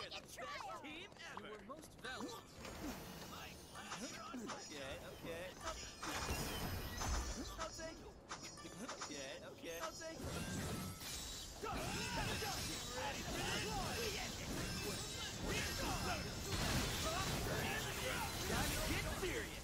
Best team ever. You were most valiant. My class run. Okay. I'll take it. Okay. I'll take it. Ready for this? Time to get serious.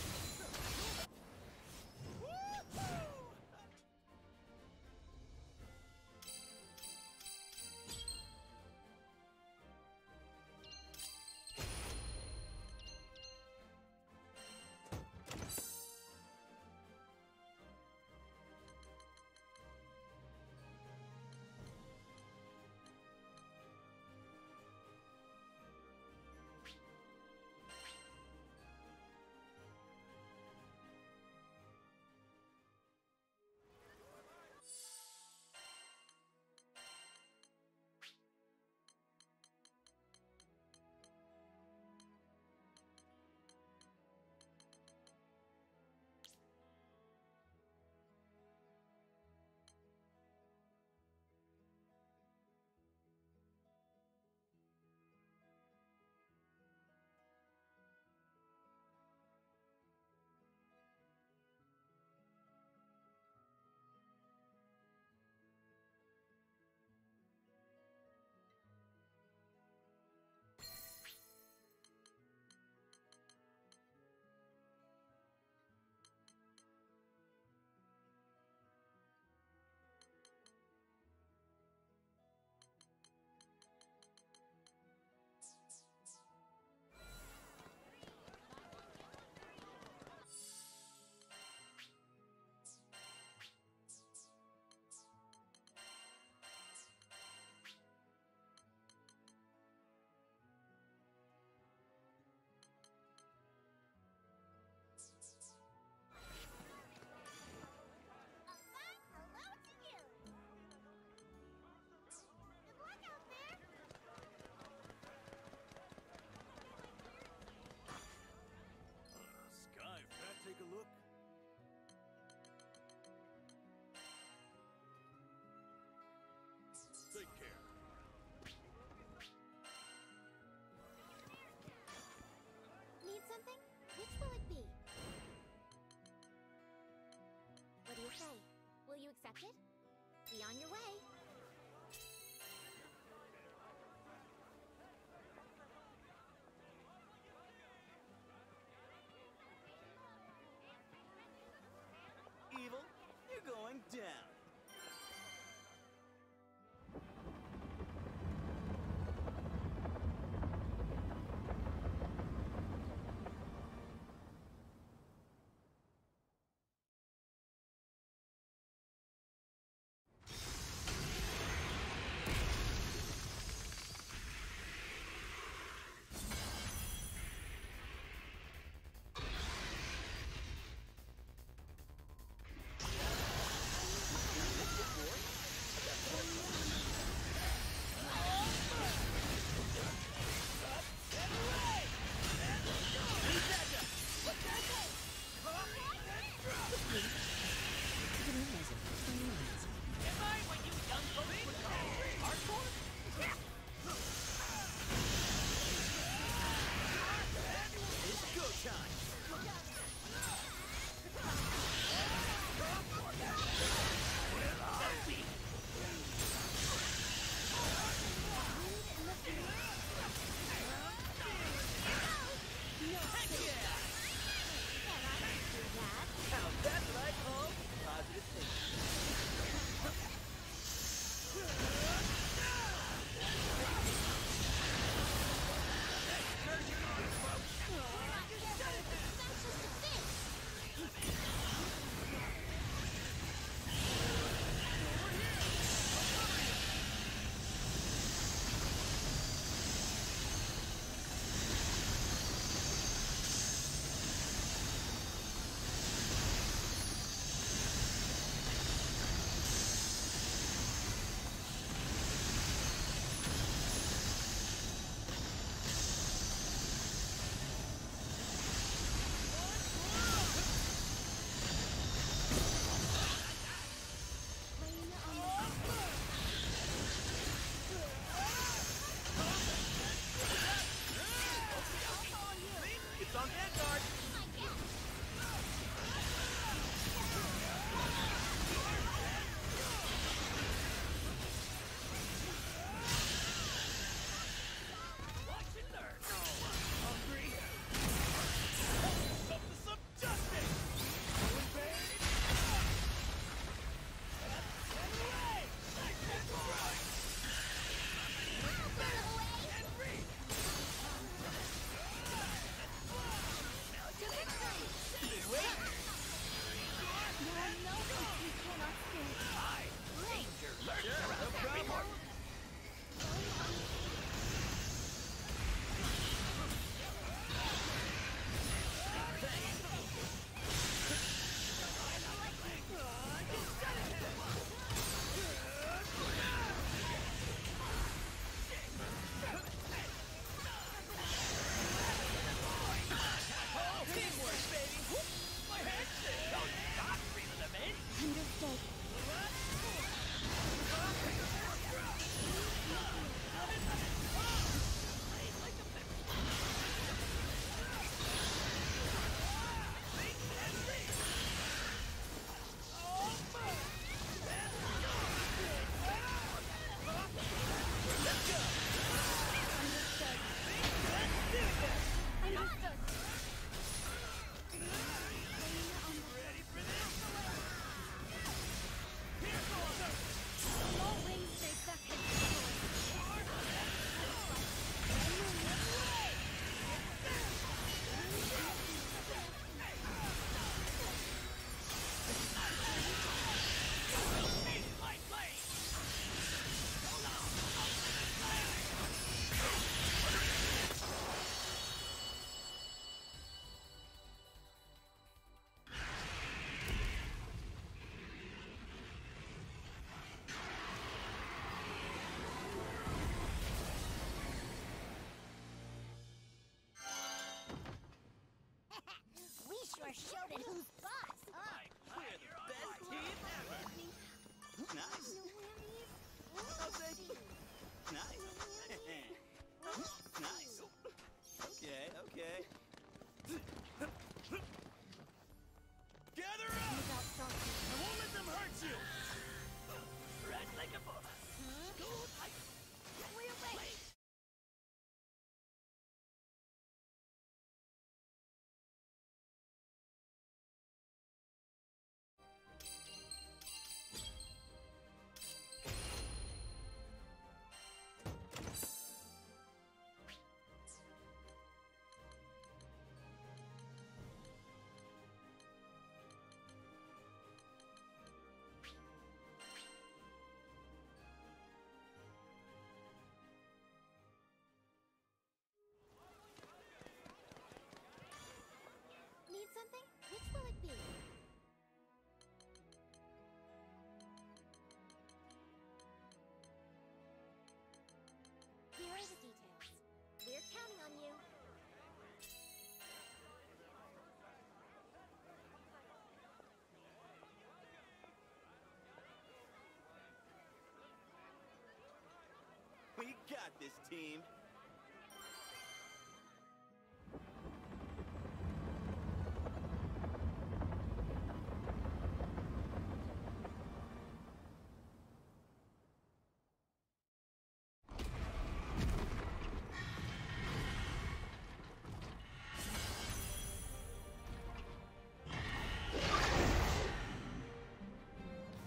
Hello to you. Good luck out there. Sky, if Pat take a look. Take care. Need something? Which will it be? What do you say? Will you accept it? Be on your way. Evil, you're going down. Danger lurks around every corner. Understood. Understood. Low wings make the We sure showed it who's boss, huh? We're the best team ever. Nice. Oh, thank you. Nice. Nice. Okay, okay. Gather up! Without salty. I won't let them hurt you! Red like a bull. We're ready. Need something? Which will it be? Here are the details. We're counting on you. We got this, team.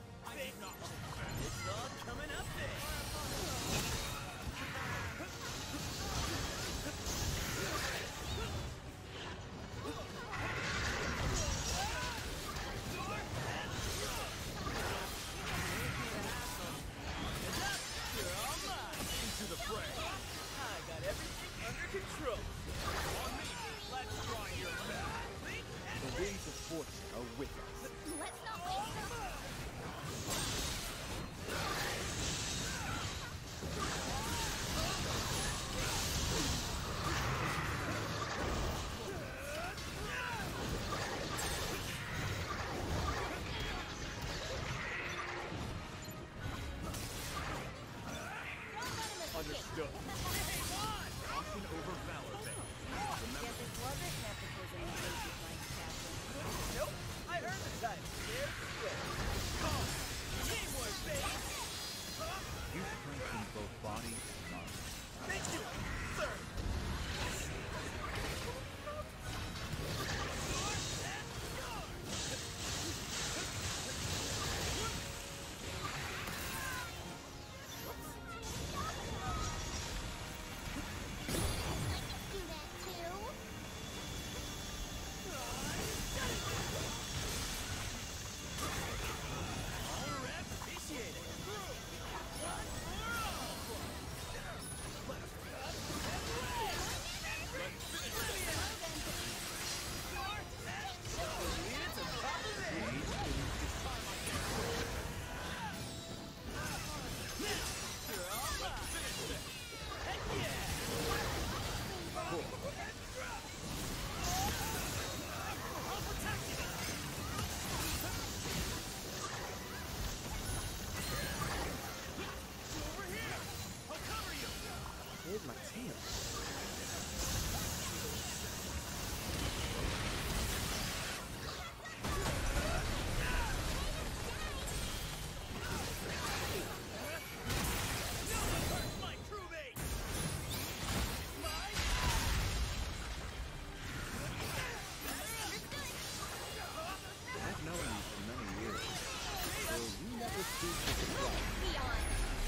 It's all coming up there. Beyond.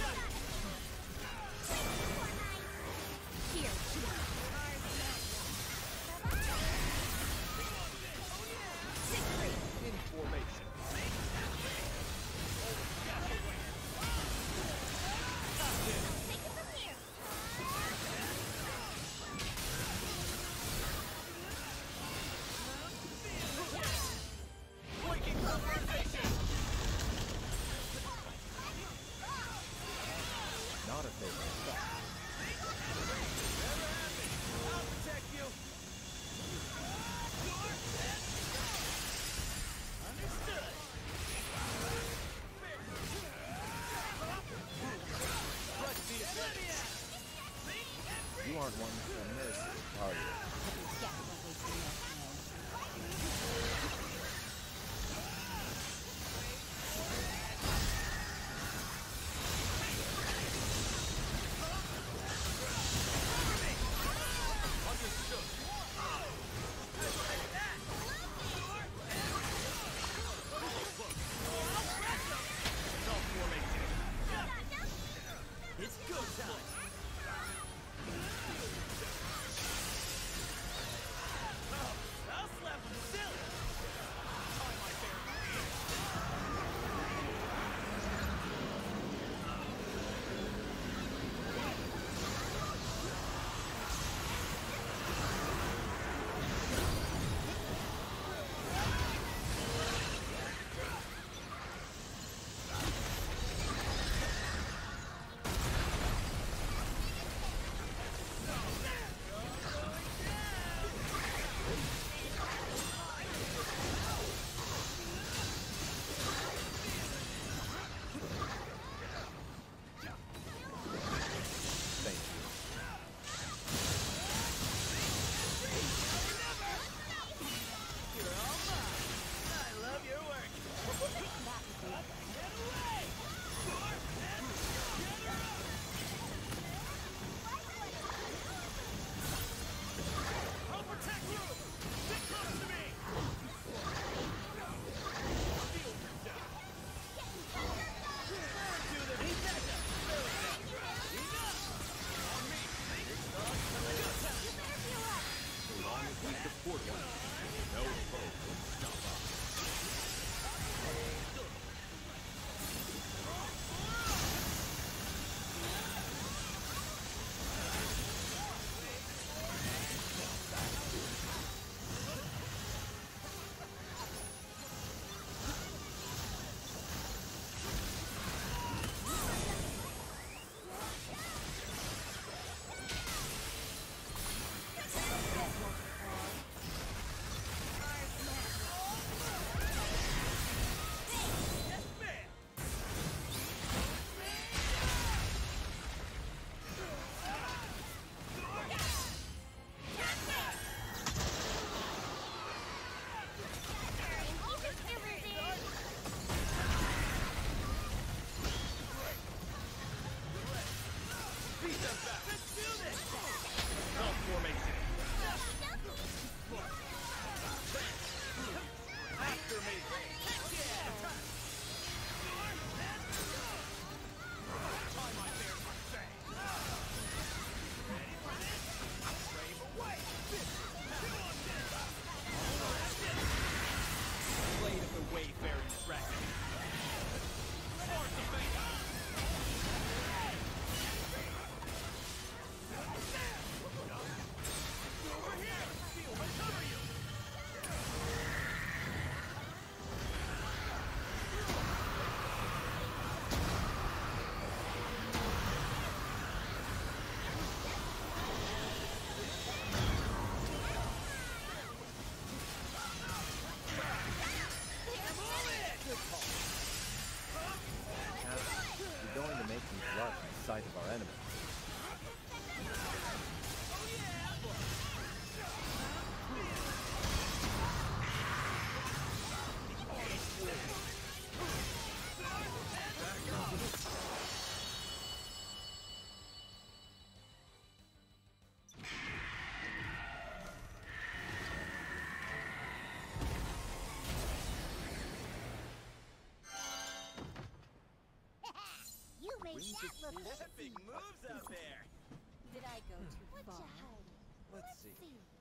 Here. Siegfried. In formation. Take it from here. Breaking polarization. Wings that of look fish. epic moves out there. Did I go too Whatcha far? hide? Let's see.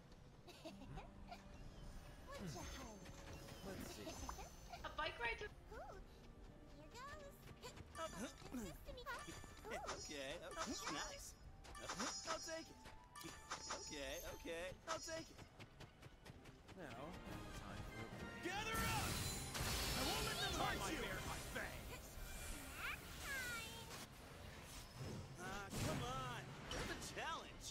Whatcha hide? Let's see. A bike ride to Ooh, here goes. Just to me. Ooh. Okay, nice. I'll take it. Okay, I'll take it. Now, time for a break. Gather up! I won't let them hurt you! My fangs! Snack time. Come on. That's a challenge.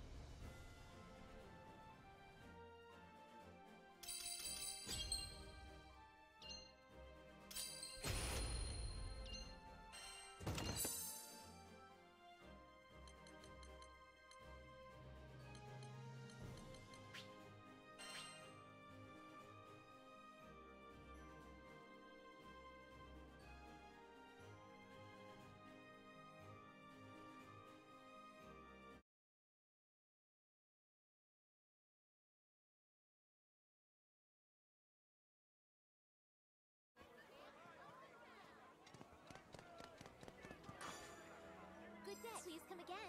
Good day. Please come again.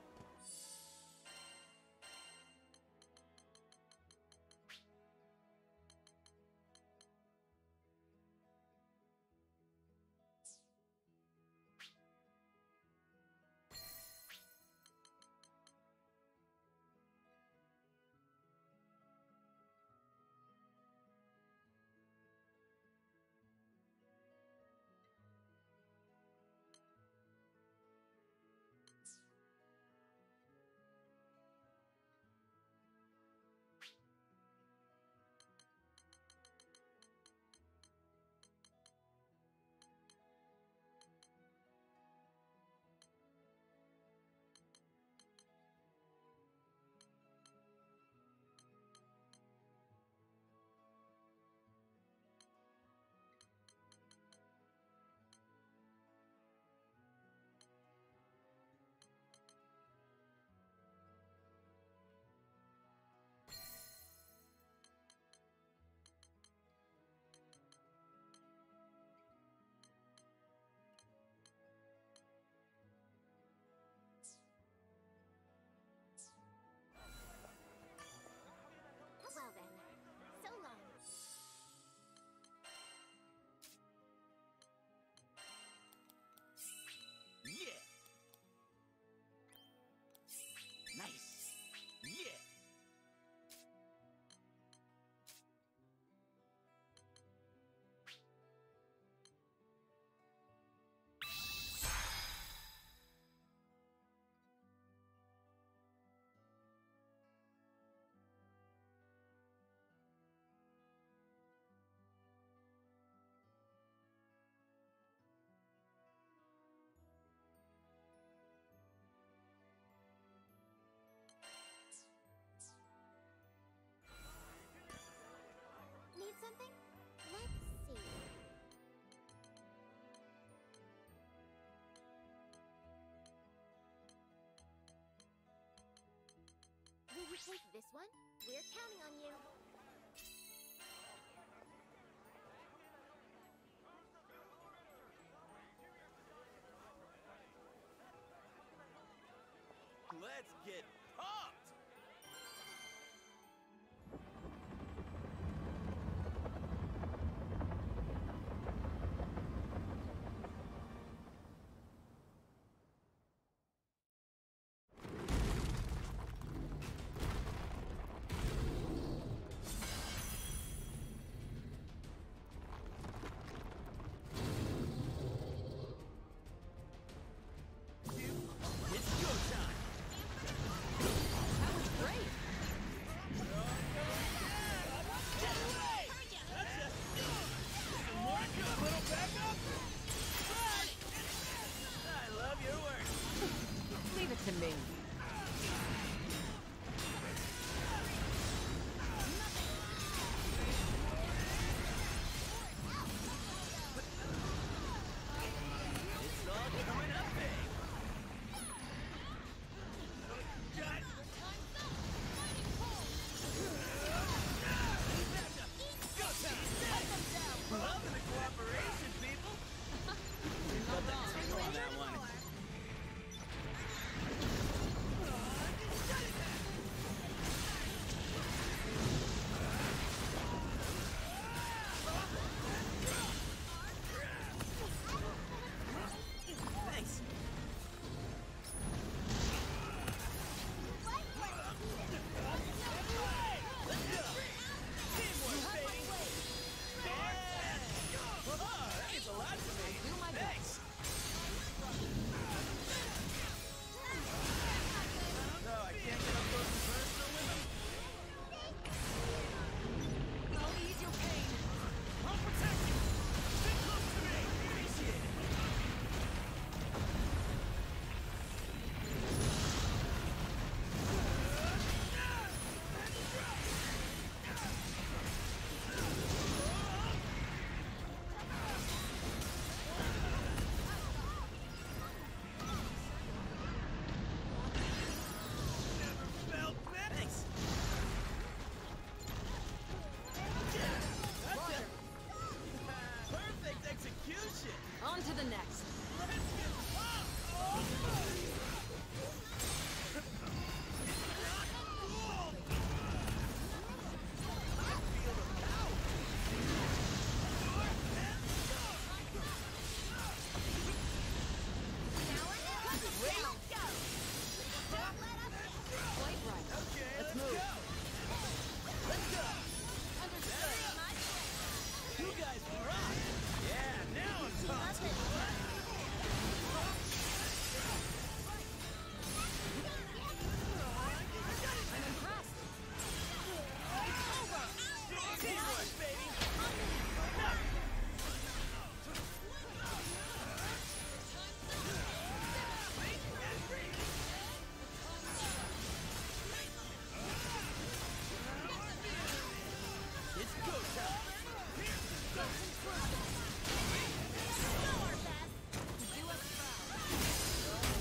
Well then, so long. Yeah. Nice. Yeah. Need something? Let's see. Will you take this one? We're counting on you. Let's get pumped. It's go time. On to the next. Quite right. Let's move. You guys rock! Yeah, now I'm talking! I'm impressed. Teamwork, baby! It's go time! Do us proud.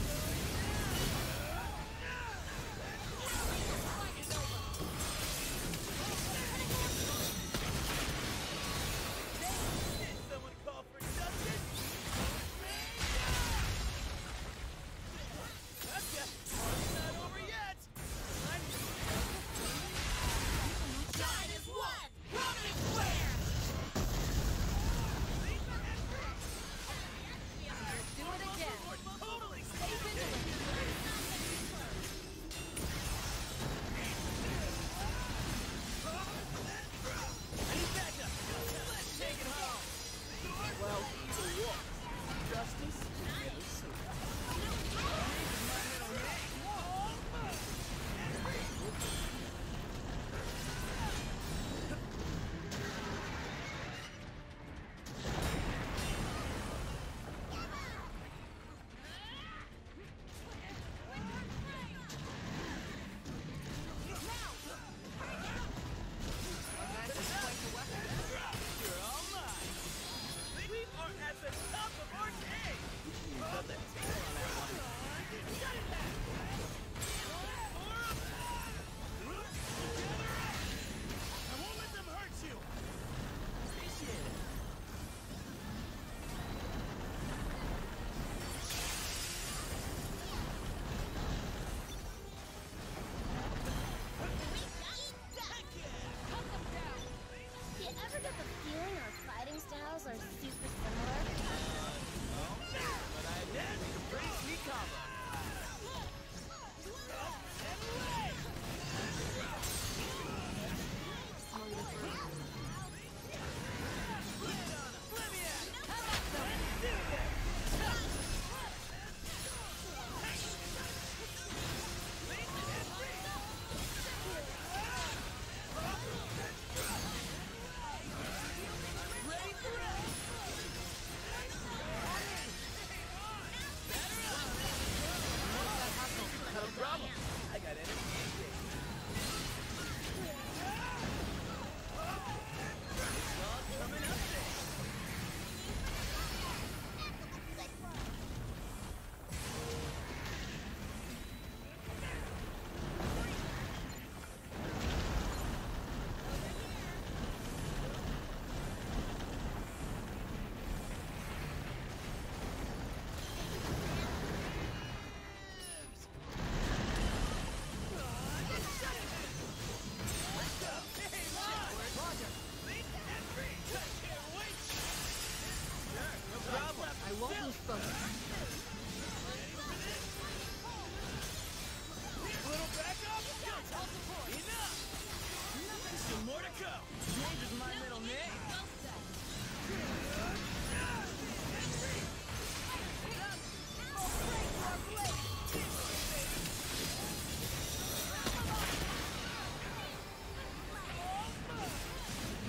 Did someone call for justice? Gotcha! Party's not over yet! Shine as one! Prominent square! Do it again. Totally! Stay vigilant. I need backup! Let's take it home! Well, either walk. Justice is never soon. You're all mine! We are at the top of our game! You got the tail on that one. Shut it back! I won't let them hurt you! Appreciate it. Do you ever get the feeling our fighting styles are super similar? But I did make a pretty sweet combo. No problem. I got energy. It's all coming up there. I won't lose focus. Little backup? Enough! Still more to go. James is my middle name.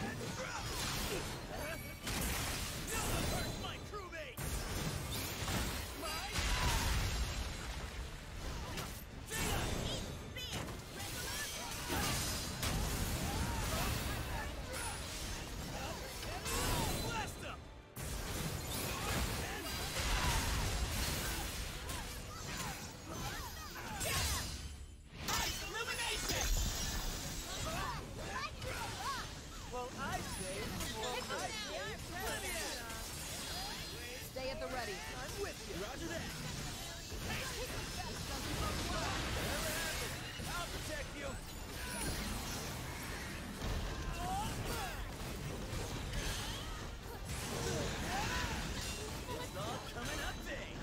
No one hurts my crewmate! ready. I'm with you. Roger that. I'll protect you. It's all coming up big.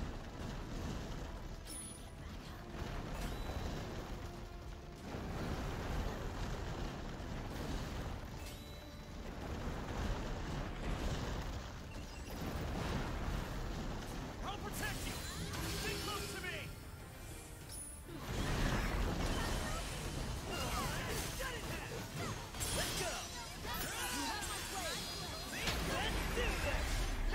I'll protect you. Stay close to me. Let's go. Let's do this.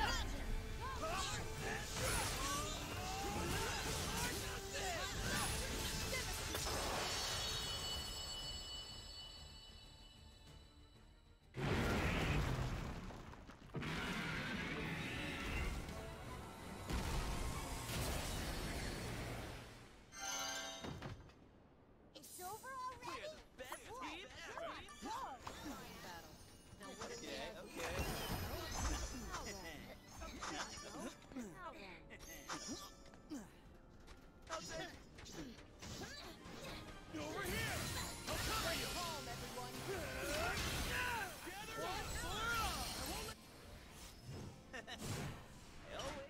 It's over We're already? the best team ever. Now what if Okay, they okay. Now then. Over here. I'll cover you. calm, everyone? Gather up. Pull her off. Always.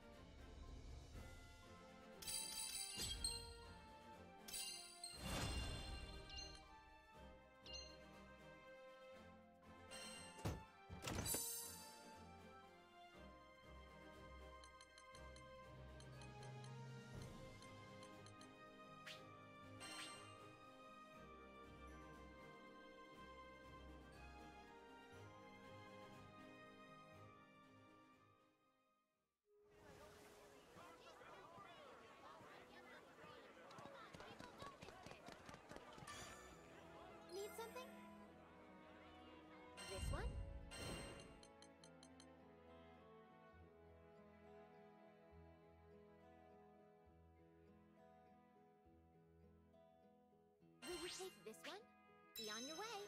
Need something? This one? Will you take this one? Be on your way.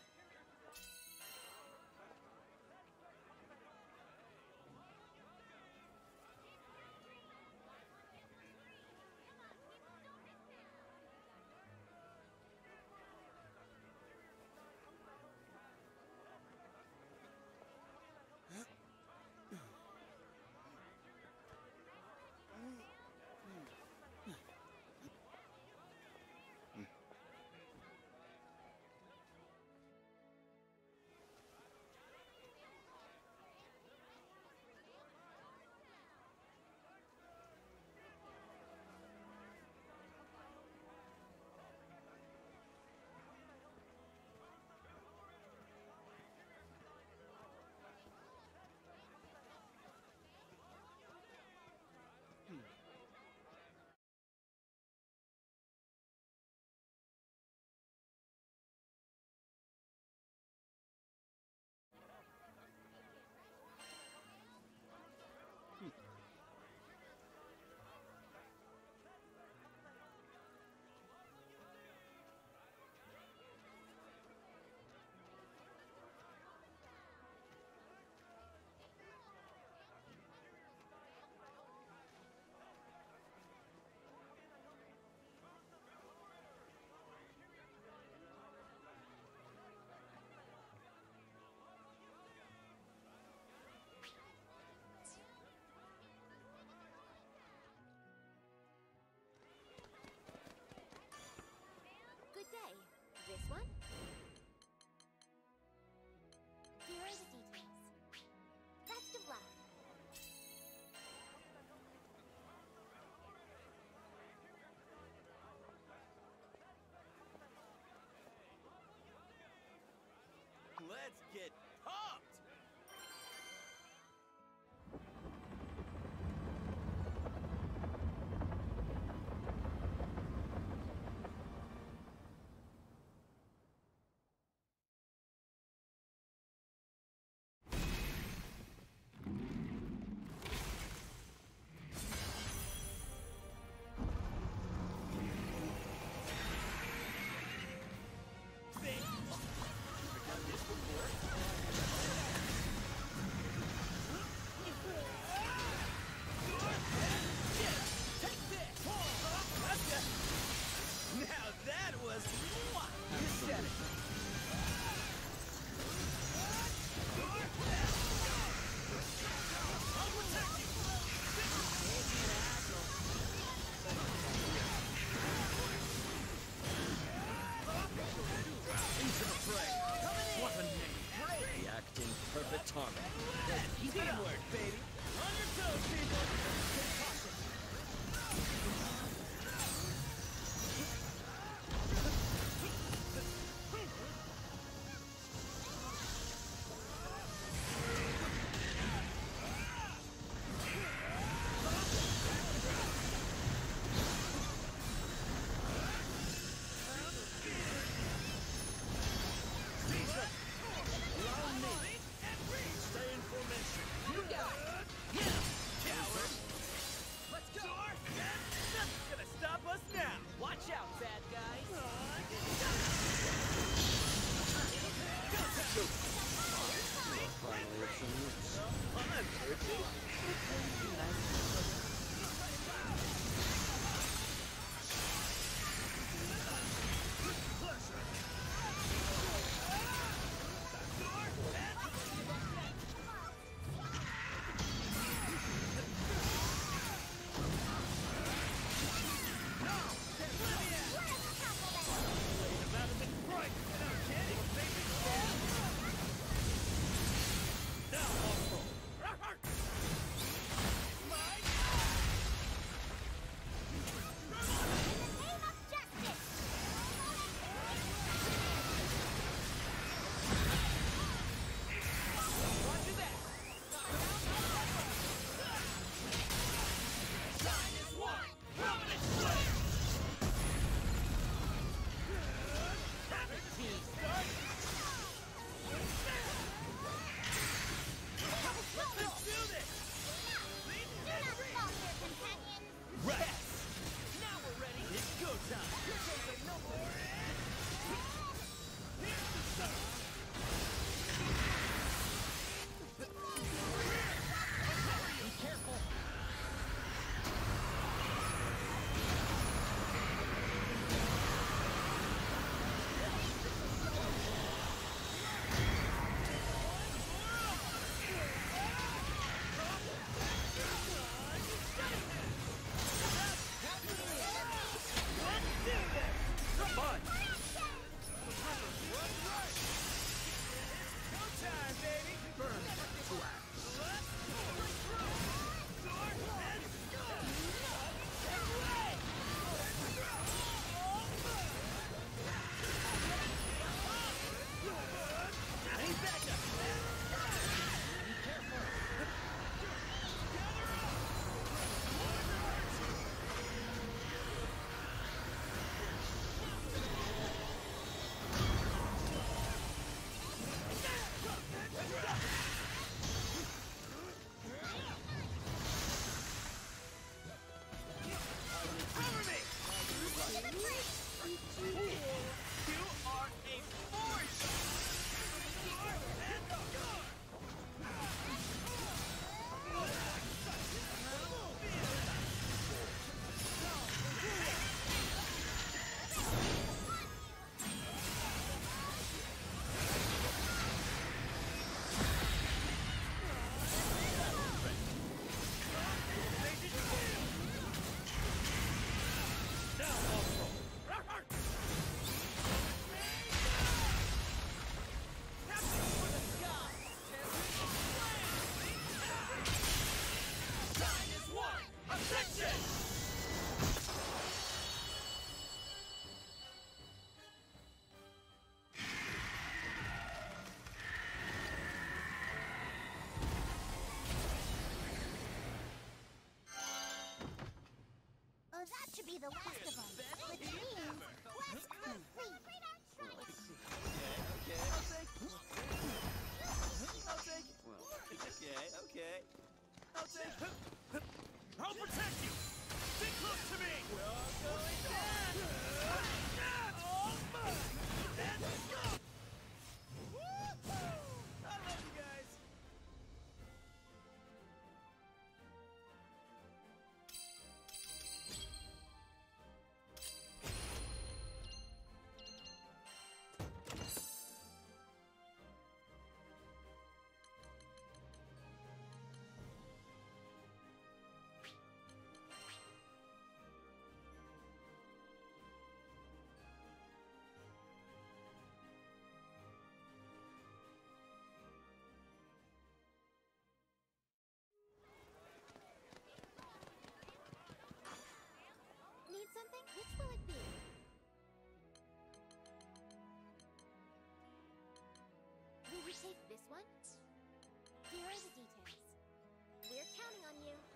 That should be the last of them. Which means, quest complete. I'll protect you! Stay close to me! We're all going down! All mine! Let's go! Woo-hoo! I love you guys! Need something? Which will it be? Will you take this one? Here are the details. We're counting on you.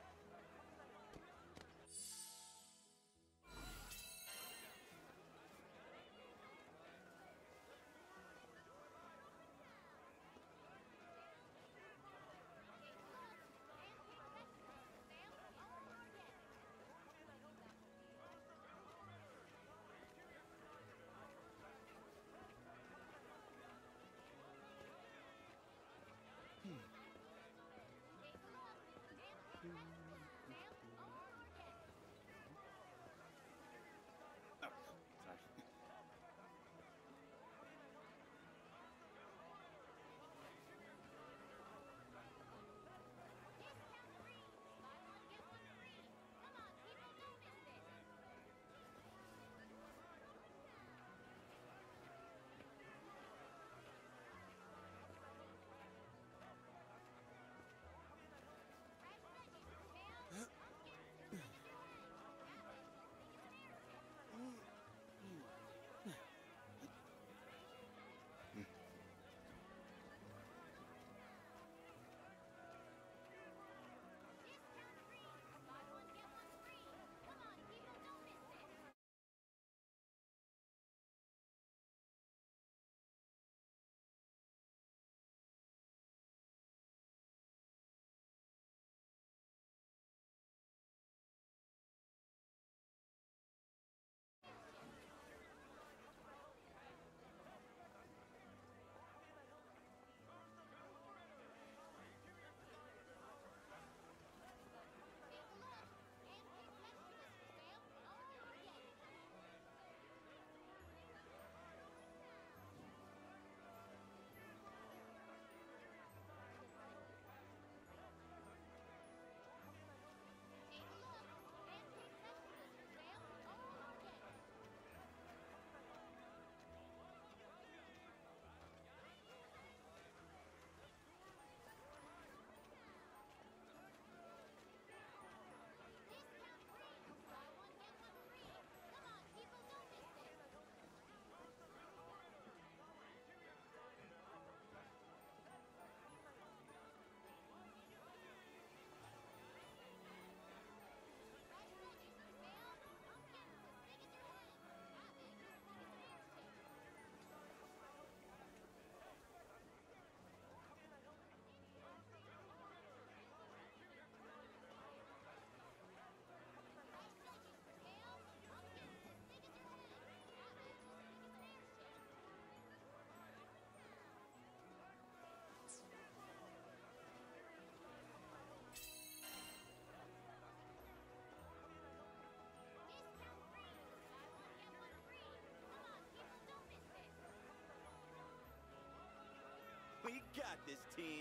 this team.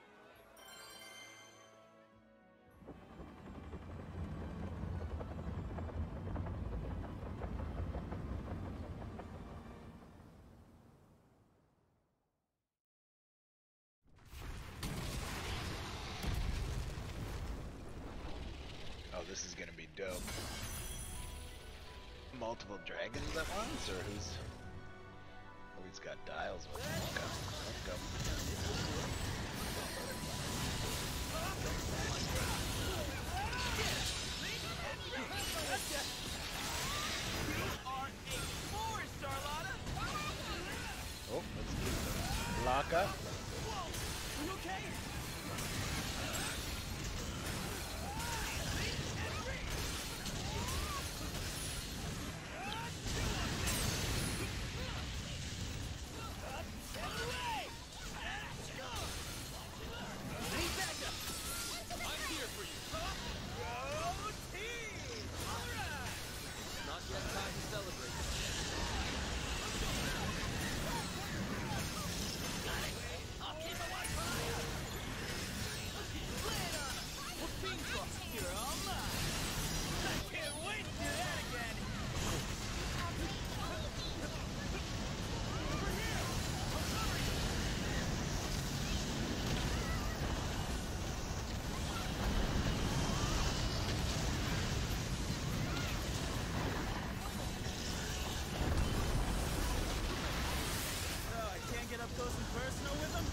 Oh, this is gonna be dope. Multiple dragons at once, or who's? Oh, he's got dials with him. Let's go. Oh, let's keep the lock up. You okay? Get up close and personal with them?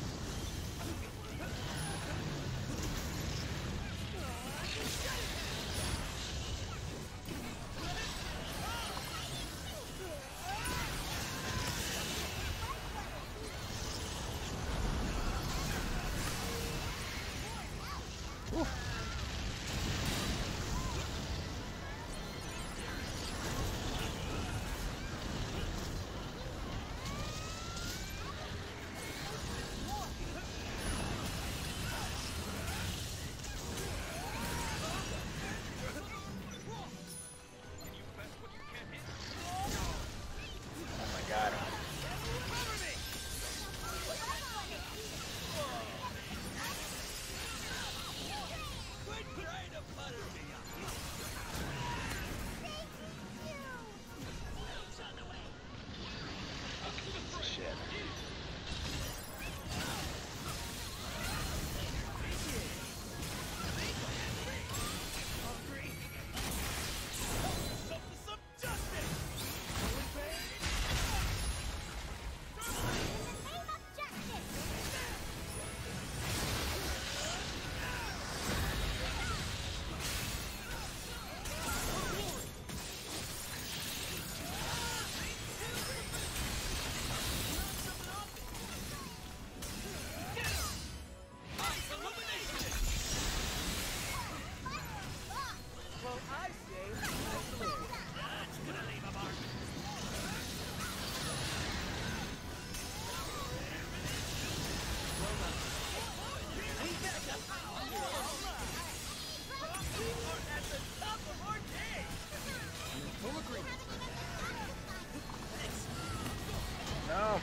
No.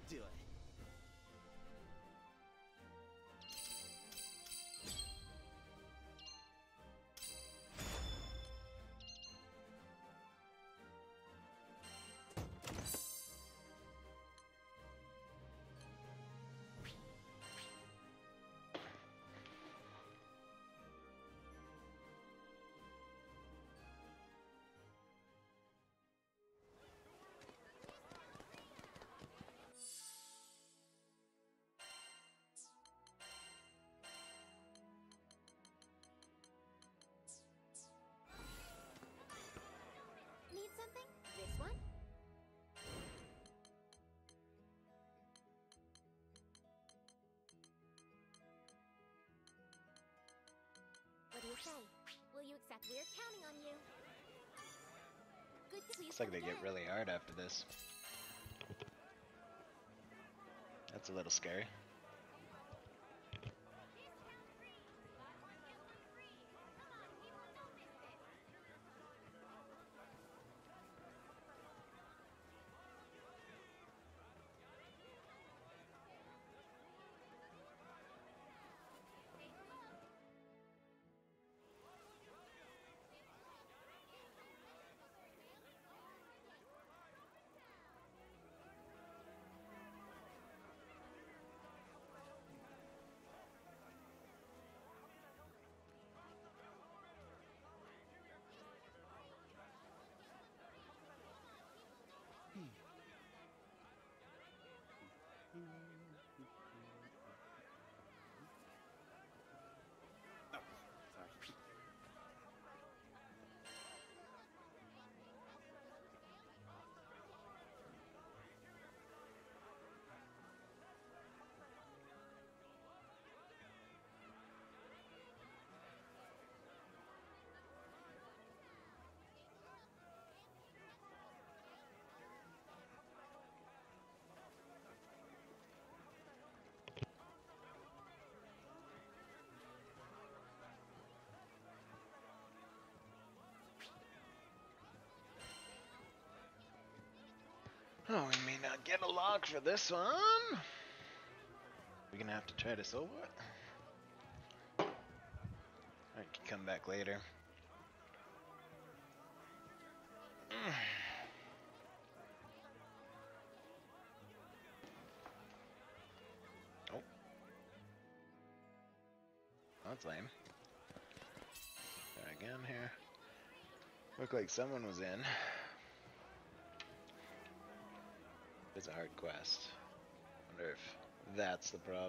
do it. Need something? This one? What do you say? Will you accept? We're counting on you. Good to Looks like they get really hard after this. That's a little scary. Oh, we may not get a log for this one. We're gonna have to try to solve it. I can come back later. Oh. That's lame. Try again here. Looked like someone was in. It's a hard quest. Wonder if that's the problem.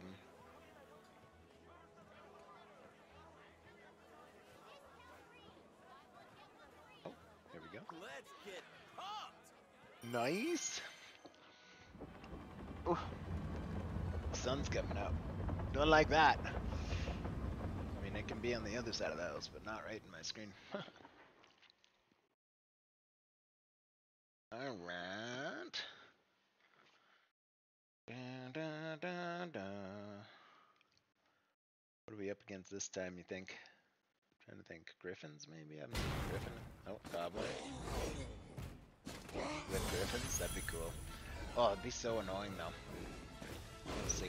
Oh, here we go. Let's get pumped! Nice. Ooh. Sun's coming out. Don't like that. I mean, it can be on the other side of the house, but not right in my screen. All right. Dun, dun, dun, dun. What are we up against this time, you think? I'm trying to think. Griffins, maybe? I'm Griffin. Oh, Goblin. With Griffins? That'd be cool. Oh, it'd be so annoying, though. Let's see.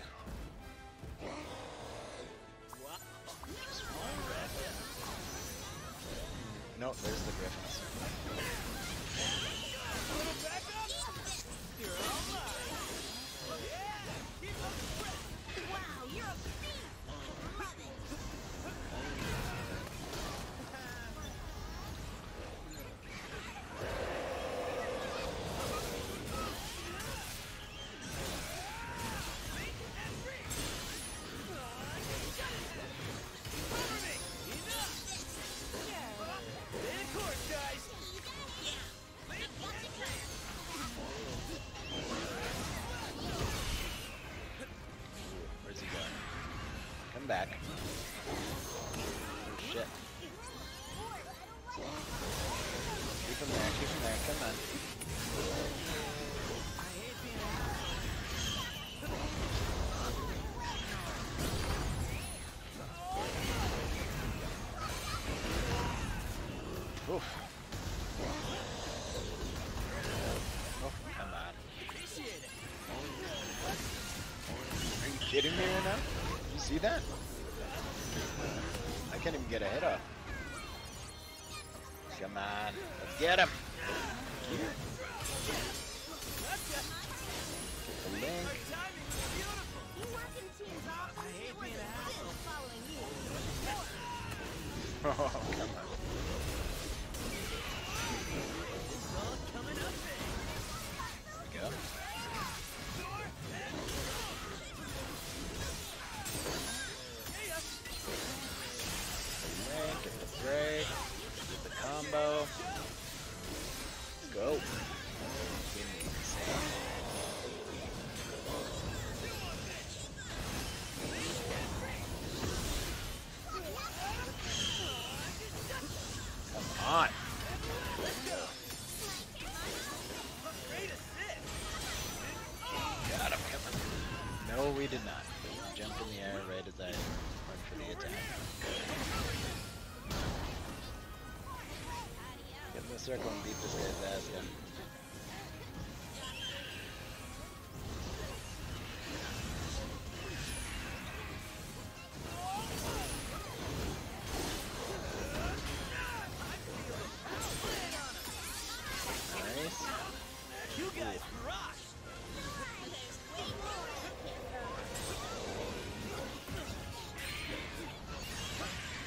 No, there's the Griffins. Wow, you're a beast! Love it! Where's he going? Come back. Oh, shit. Keep him there, come on. Oof. Oh, come on. kidding me right now? You see that? I can't even get a hit off. Come on, let's get him. The link. Oh, come on. There we go. Get the break, get the combo. Let's go. Give me insane. Come on. Got him, come on. No, we did not. He jumped in the air right as I went for the attack. Get in the circle and beat this guy's ass then. Nice. You guys rock!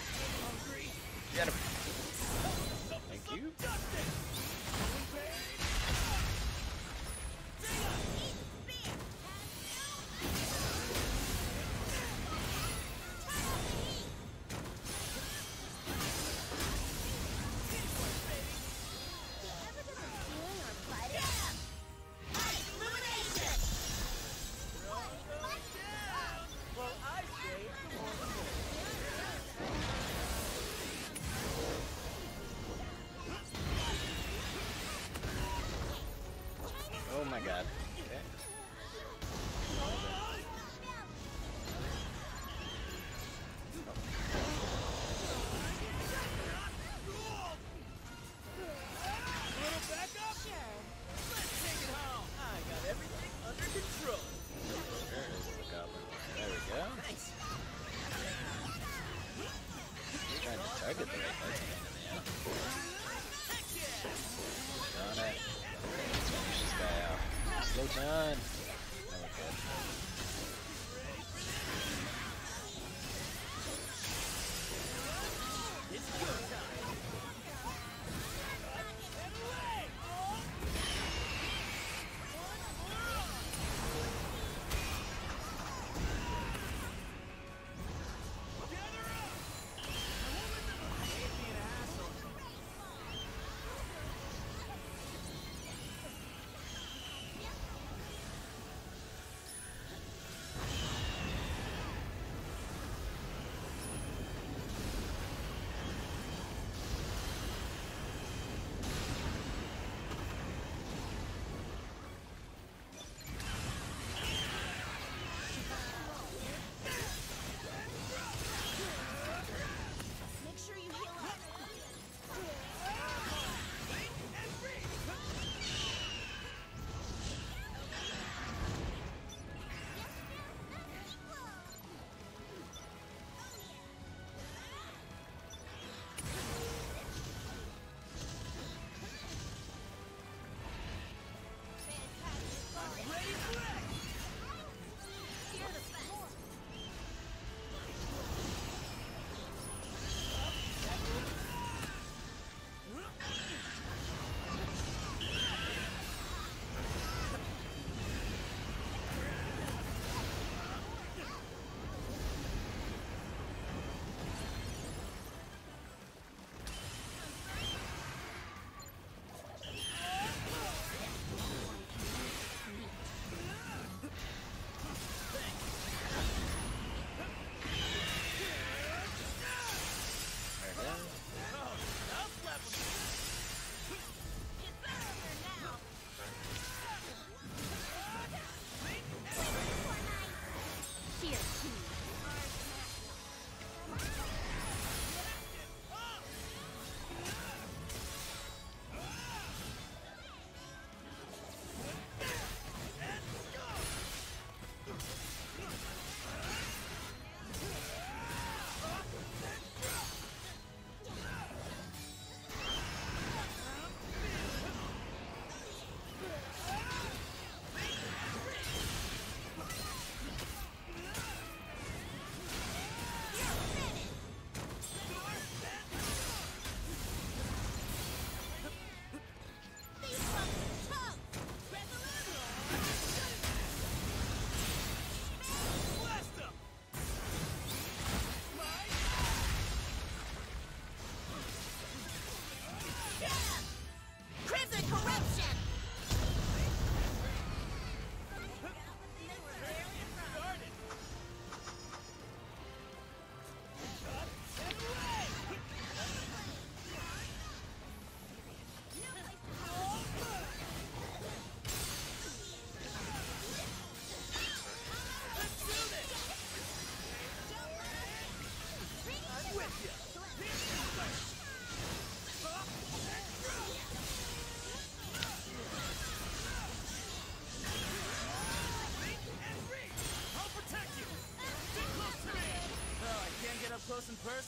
Get him. Thank you.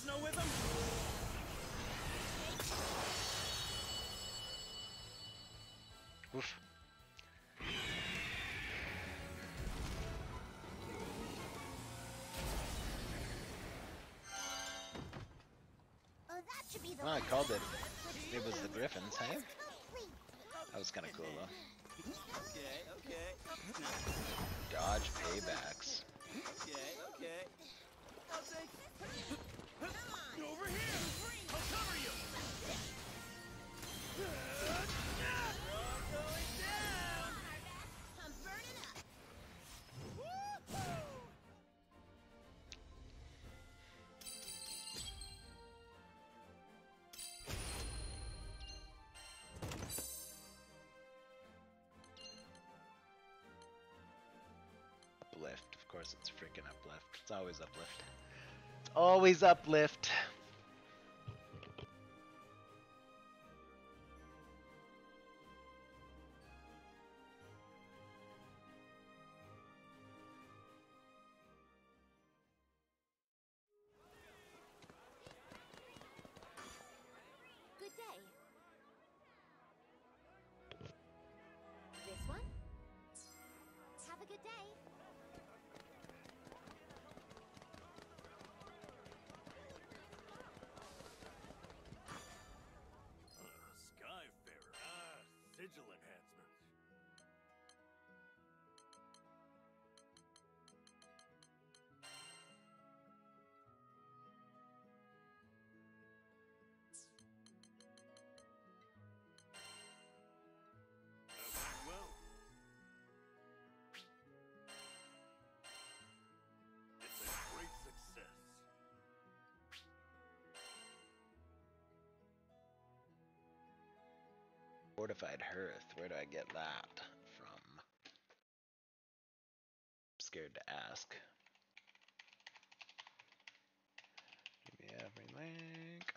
Snow with him? Oof. Oh, that should be the Well, I last called it. one. It was the Griffins, hey? Complete. That was kind of cool though. Okay. Dodge paybacks. Okay. I'll take it. Over here! I'll cover you! Going down! I'm burning up. Uplift. Of course it's freaking uplift. It's always uplift. It's always uplift. Good day. This one? Have a good day. Skyfarer. Sigil enhancements. Well. It's a great success. Fortified Hearth. Where do I get that from? I'm scared to ask. Give me every link.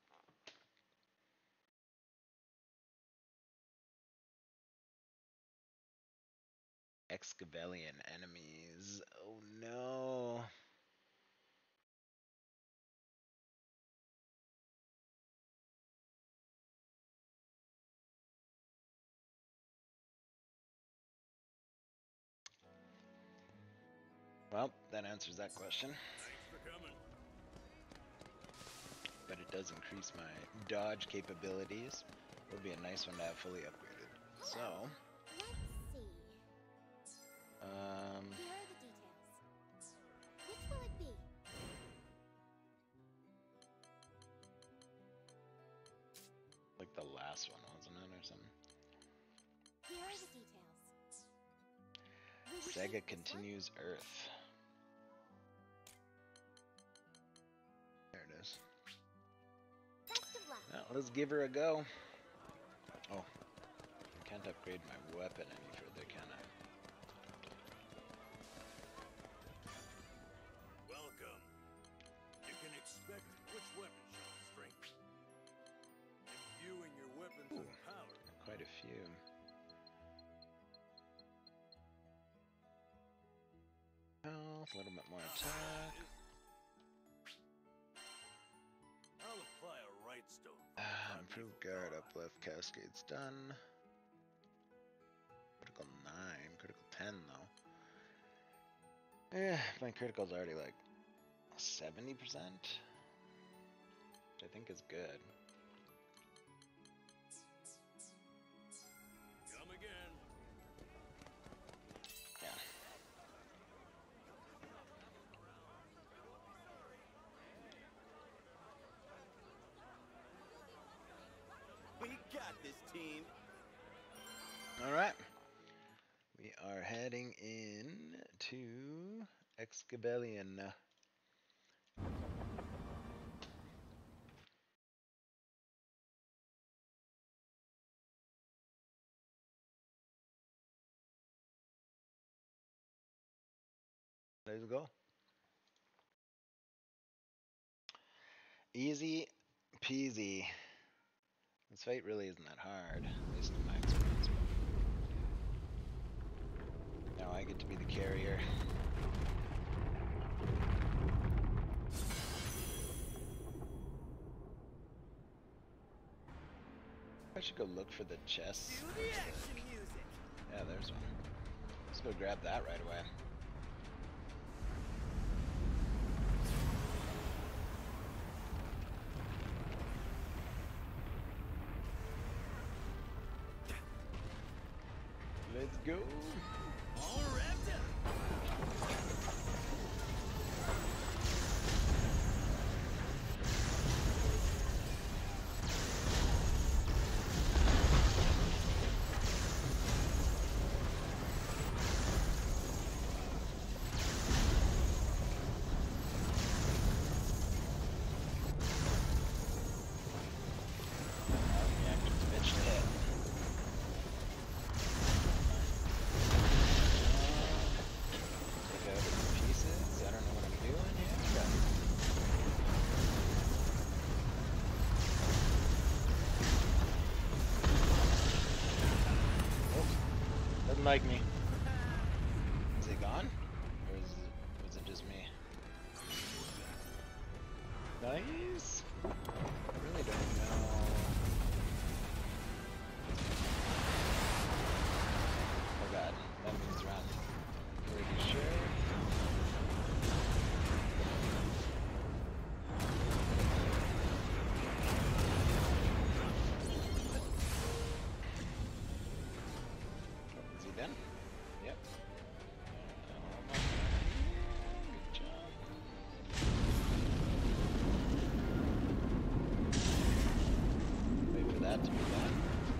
Excavalian enemies. Oh no. Well, that answers that question. Thanks for coming. But it does increase my dodge capabilities. Would be a nice one to have fully upgraded. So, Let's see. Here are the details. Which will it be? like the last one, wasn't it, or something? Here are the details. Will you Sega take this one? continues Earth. There it is. Best of luck. Well, let's give her a go. Oh, I can't upgrade my weapon any further, can I? Welcome. You can expect which weapon shows strength. Imbuing your weapons with power. Quite a few. Health, a little bit more attack. I'll apply a right stone. Improved guard, uplift, cascades done. Critical 9, critical 10 though. Yeah, my critical's already like 70%. Which I think is good. Come again. Yeah. We got this, team. Alright. We are heading in to Excavalion. Let's go. Easy peasy. This fight really isn't that hard, at least in my experience. But now I get to be the carrier. should go look for the chest. Cue the action music. Yeah, there's one. Let's go grab that right away. Let's go. All wrapped up. Reactor's bitch to hit. Take out the pieces. I don't know what I'm doing here. Oh, doesn't like me. Is it gone? Or was it just me? Nice. I really don't know. Oh god, that means run. Pretty sure. Is he done? Yep. Good job. Wait for that to be done.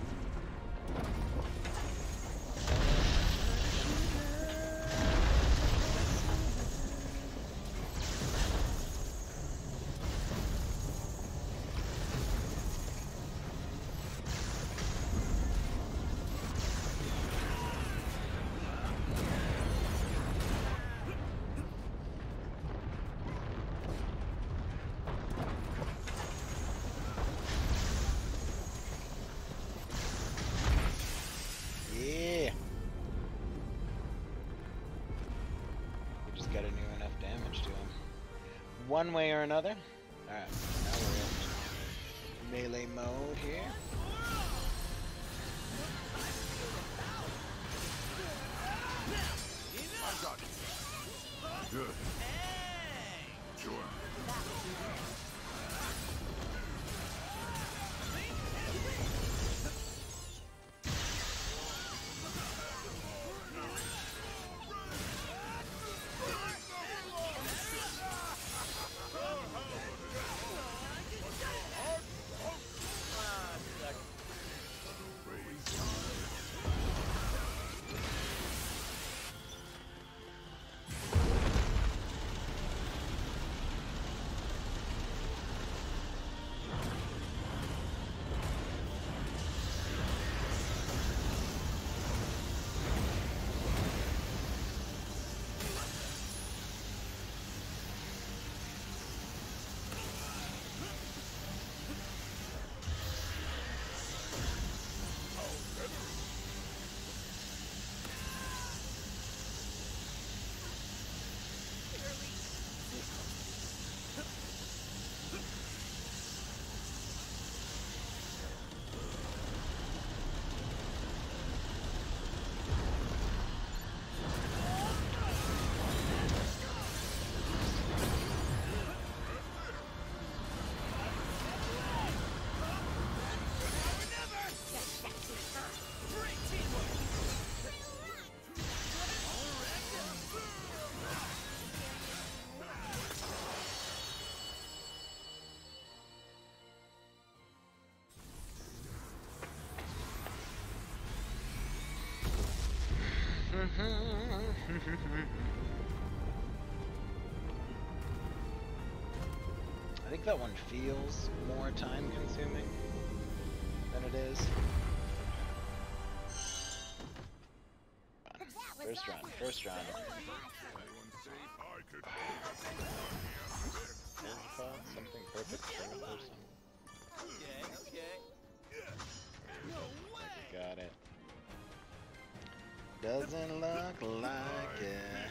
Yeah. We just gotta do enough damage to him. One way or another. Alright, now we're in melee mode here. Good. Hey! Sure. Great teamwork. All wrapped up. I think that one feels more time consuming than it is. First run, first run. I could. What's it called? Something perfect for or something. Okay. No way. Got it. Doesn't look like it.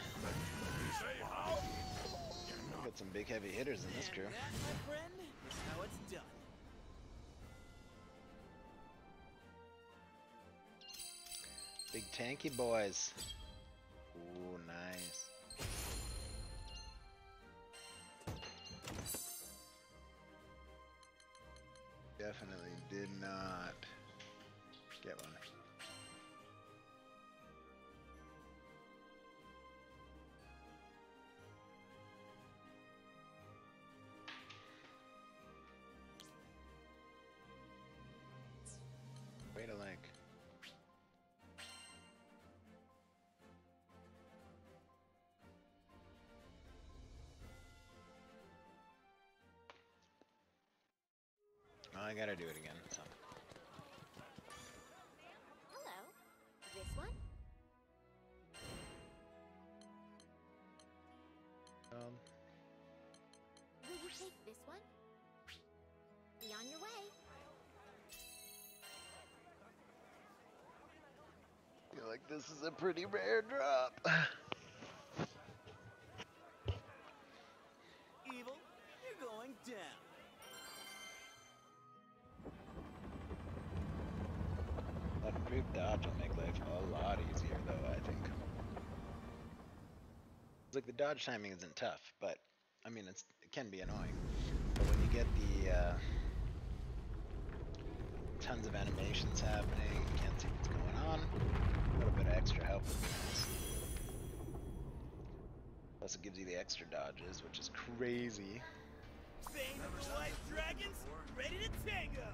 Got some big heavy hitters in this crew. And that, my friend, is how it's done. tanky boys. Ooh, nice. Definitely did not get one. Way to link. Oh, I gotta do it again. So. Hello. This one? Will you take this one? Be on your way. Feel like this is a pretty rare drop. Evil, you're going down. That improved dodge will make life a lot easier, though, I think. It's like the dodge timing isn't tough, but I mean it can be annoying. But when you get the tons of animations happening, you can't see what's going on. A little bit of extra help would be nice. Plus, it gives you the extra dodges, which is crazy. Bane of the White Dragons, ready to tango!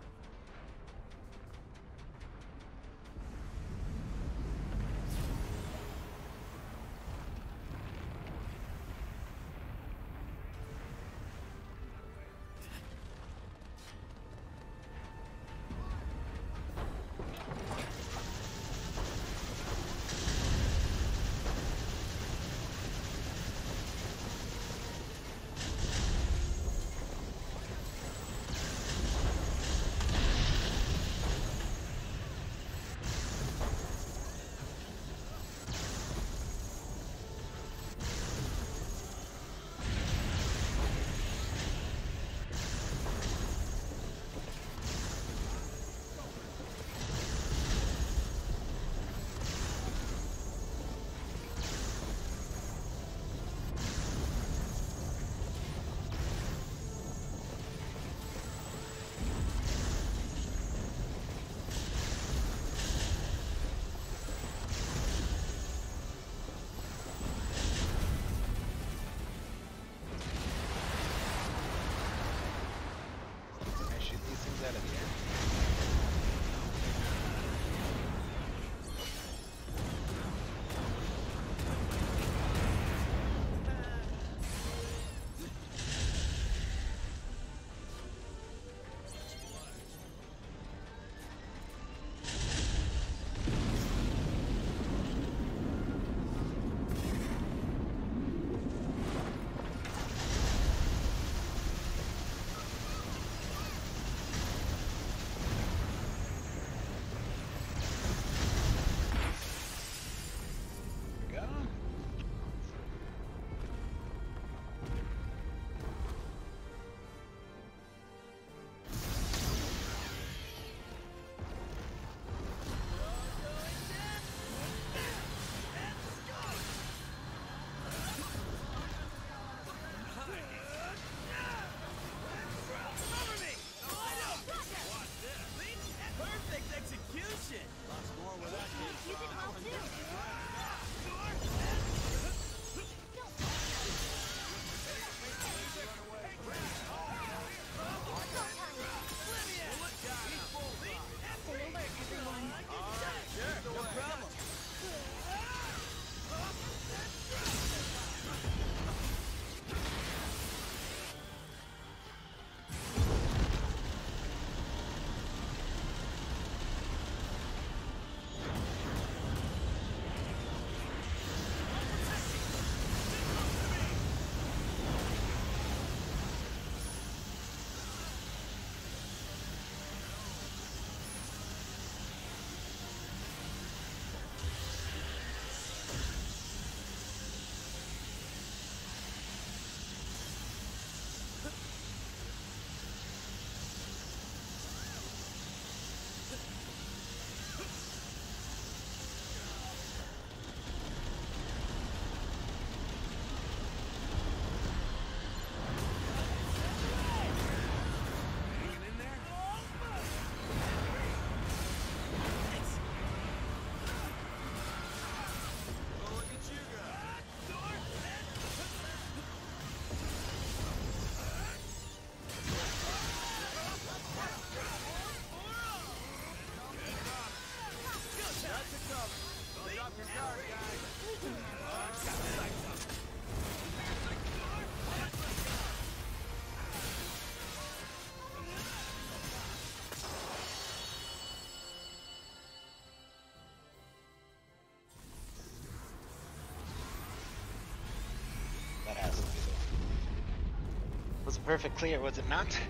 Was a perfect clear, was it not?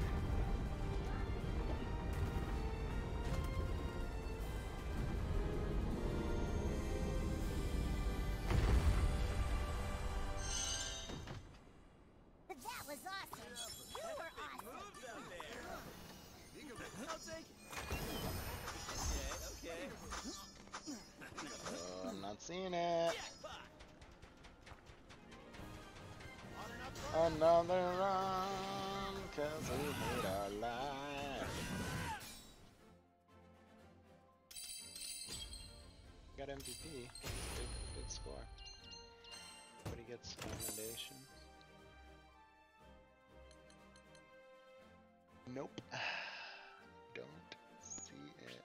That was awesome. You were awesome. Moves out there. I'll take it. Okay. Oh, I'm not seeing it. Jackpot. Another run, cause we made our life. Got MVP. Big score. Everybody gets commendation. Nope. Don't see it.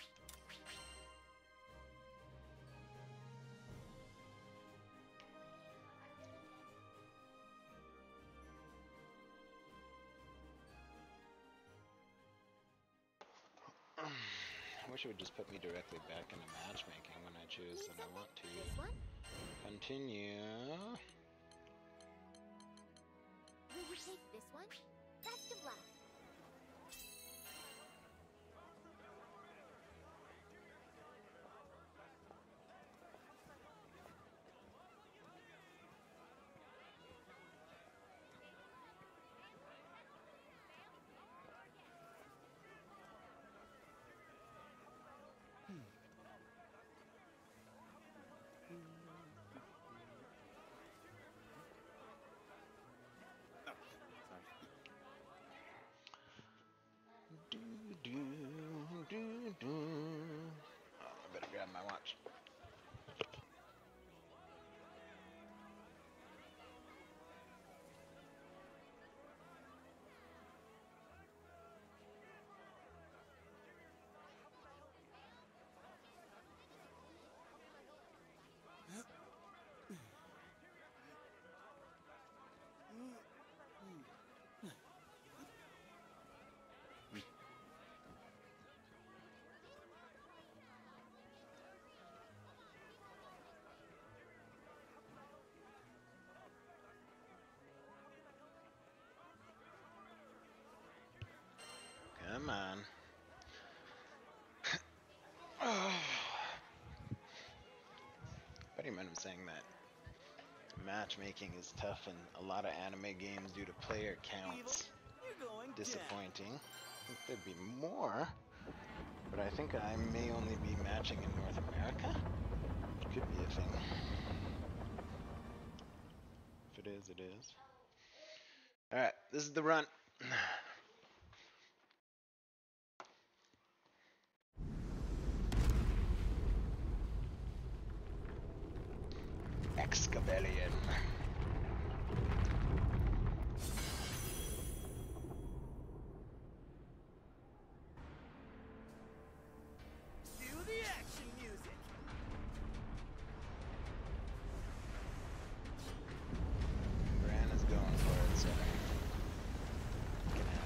I wish it would just put me directly back into matchmaking when I choose and I want to. This one? Continue. Will you take this one? Best of luck. Do, do, do, do. Oh, I better grab my watch. Come on. Buddy might have saying that matchmaking is tough in a lot of anime games due to player counts. You're going Disappointing. I think there'd be more, but I think I may only be matching in North America. Could be a thing. If it is, it is. Alright, this is the run. Excavalion. Cue the action music. Bran is going for it, so can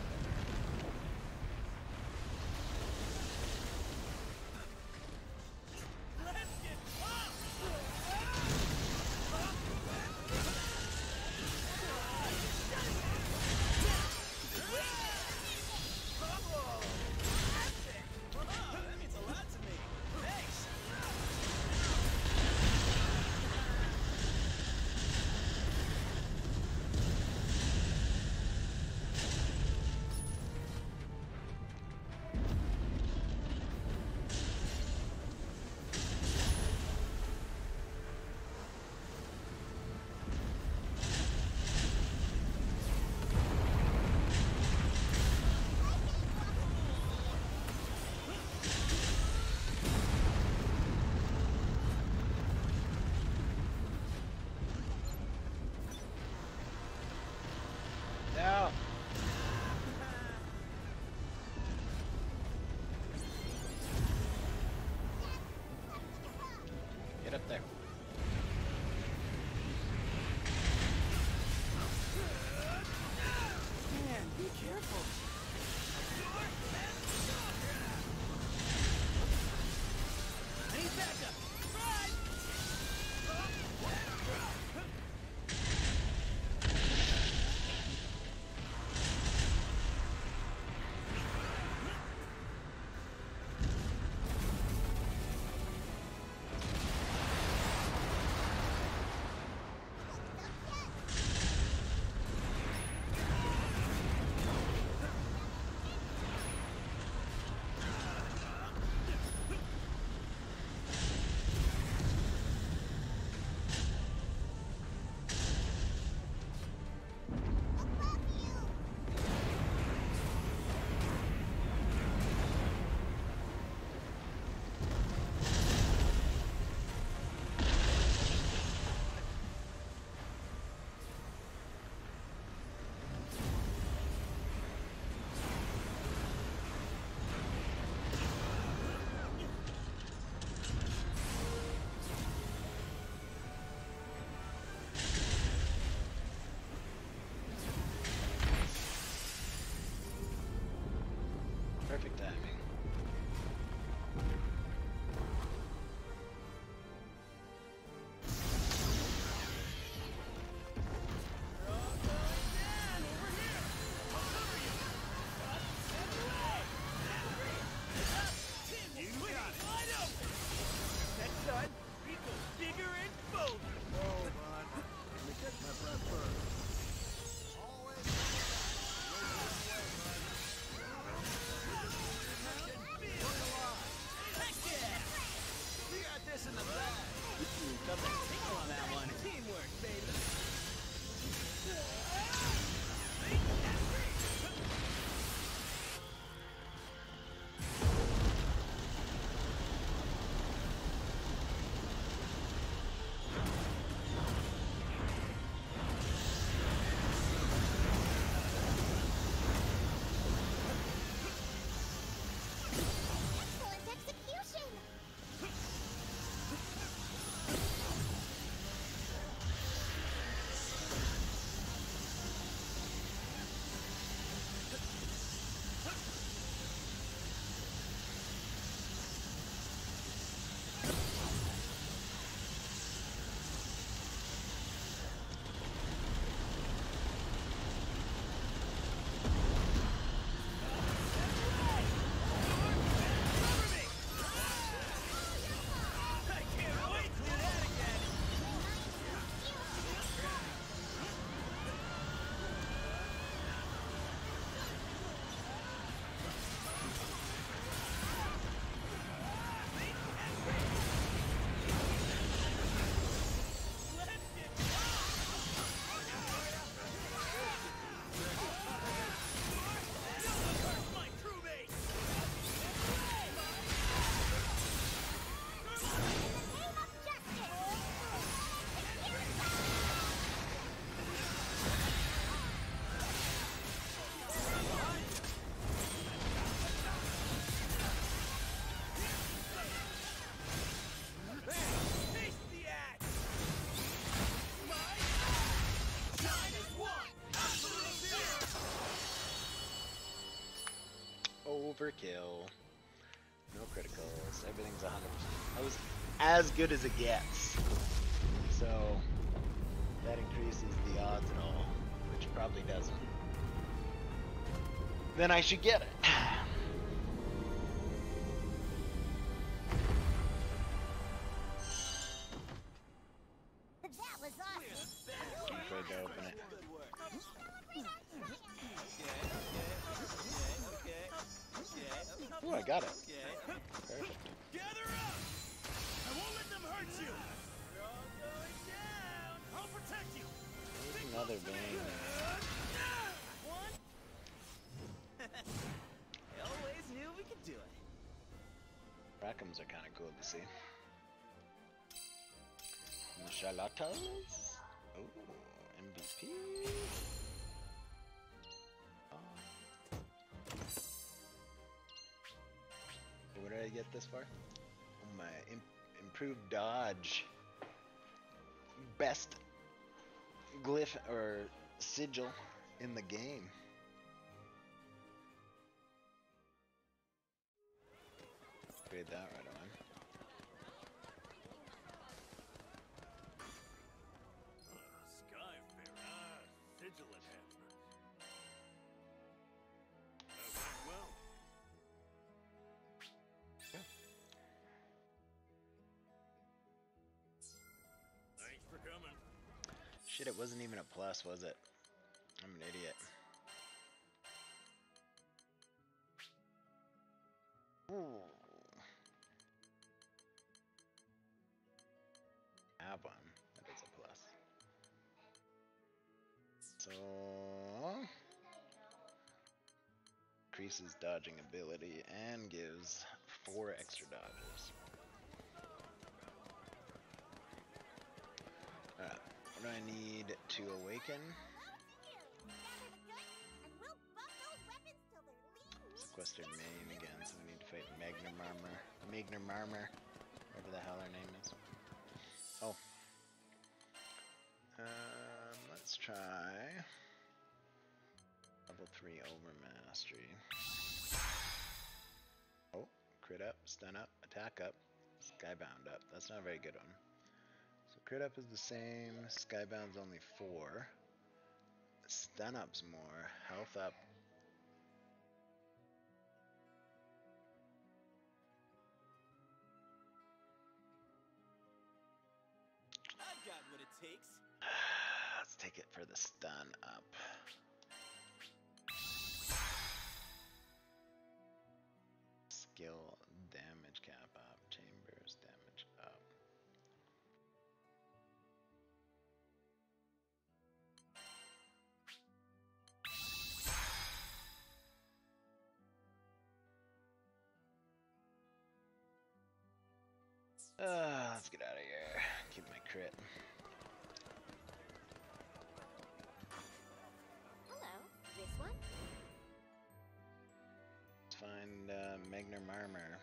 Overkill. No criticals. Everything's 100%. That was as good as it gets. So that increases the odds at all, which probably doesn't. Then I should get it. That was awesome. I'm afraid to open it. Ooh, I got it. Perfect. Gather up! I won't let them hurt you! You're all going down. I'll protect you! There's another vein. One. I always knew we could do it. Rackhams are kind of cool to see. And the Charlottas. Oh, MVP. What did I get this far? Oh, my improved dodge. Best glyph or sigil in the game. Upgrade that right away. Skyfarer. Sigil enhancement. That went well. Thanks for coming. Shit, it wasn't even a plus, was it? I'm an idiot. Ooh. Have one. That is a plus. So increases dodging ability and gives 4 extra dodges. Alright, what do I need to awaken? Sequestered main again, so we need to fight Magna Marmor, whatever the hell her name is. Oh. Let's try level 3 Overmastery. Oh, crit up, stun up, attack up, skybound up. That's not a very good one. So crit up is the same, skybound's only 4. Stun up's more, health up. I've got what it takes. Let's take it for the stun up. Skill damage cap up, chambers damage up. Let's get out of here. Keep my crit. Hello, this one? Let's find Magna Marmor.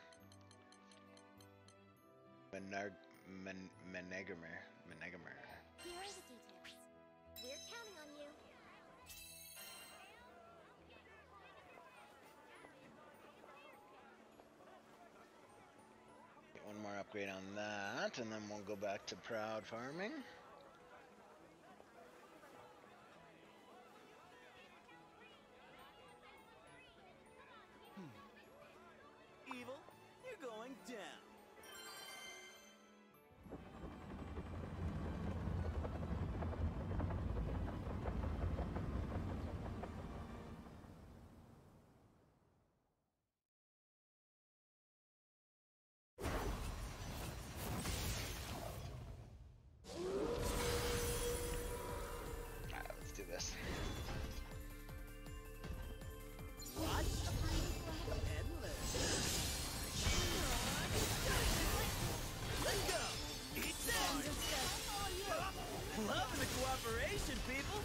Menegamer. Here are the details. We're counting on you. Get one more upgrade on that, and then we'll go back to Proud Farming. Evil, you're going down. Alright, let's do this. Watch and learn. Let's go. Eat that. Loving the cooperation, people.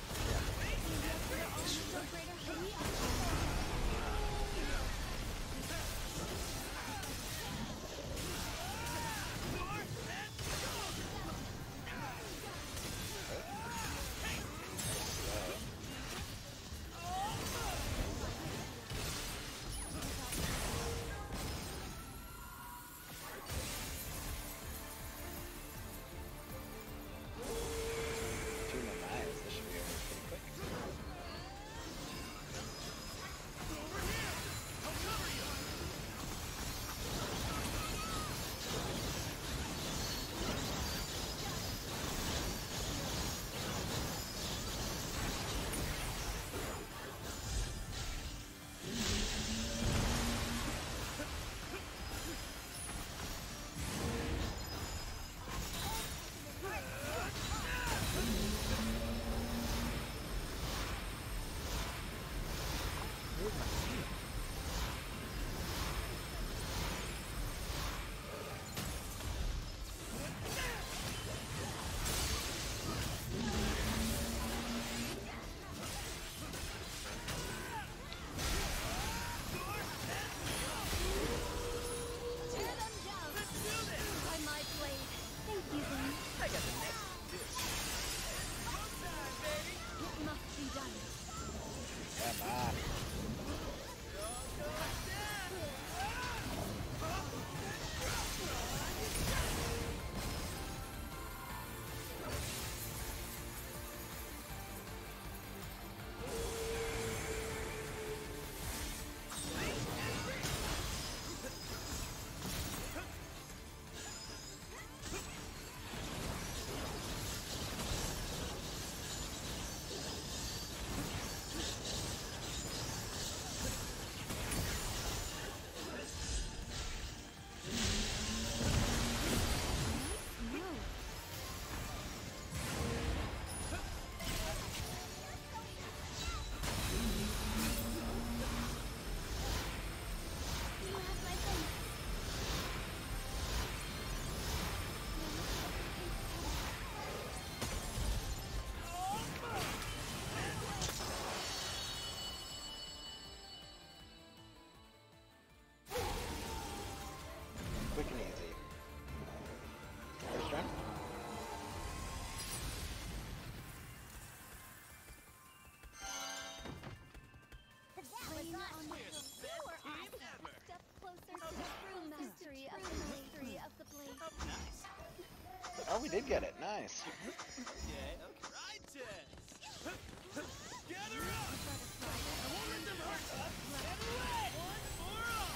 did get it. Nice. Okay, right test. Gather up! I won't let them hurt us! Get away! One for all!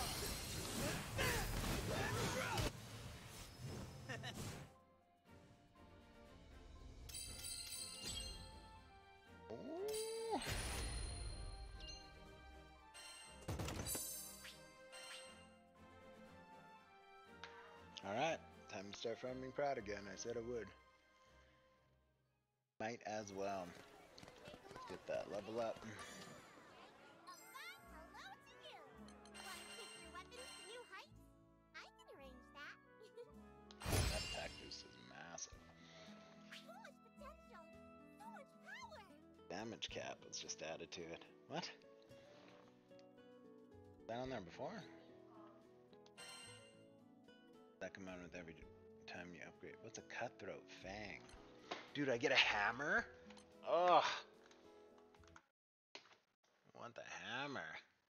Ooh. Alright, time to start farming Proud again. I said I would. Might as well. Let's get that level up. Hello to you! Want to take your weapons to new heights? I can arrange that. That attack boost is massive. So much potential! So much power! Damage cap was just added to it. What? That on there before? That come on with every time you upgrade. What's a cutthroat fang? Dude, I get a hammer? Ugh. I want the hammer.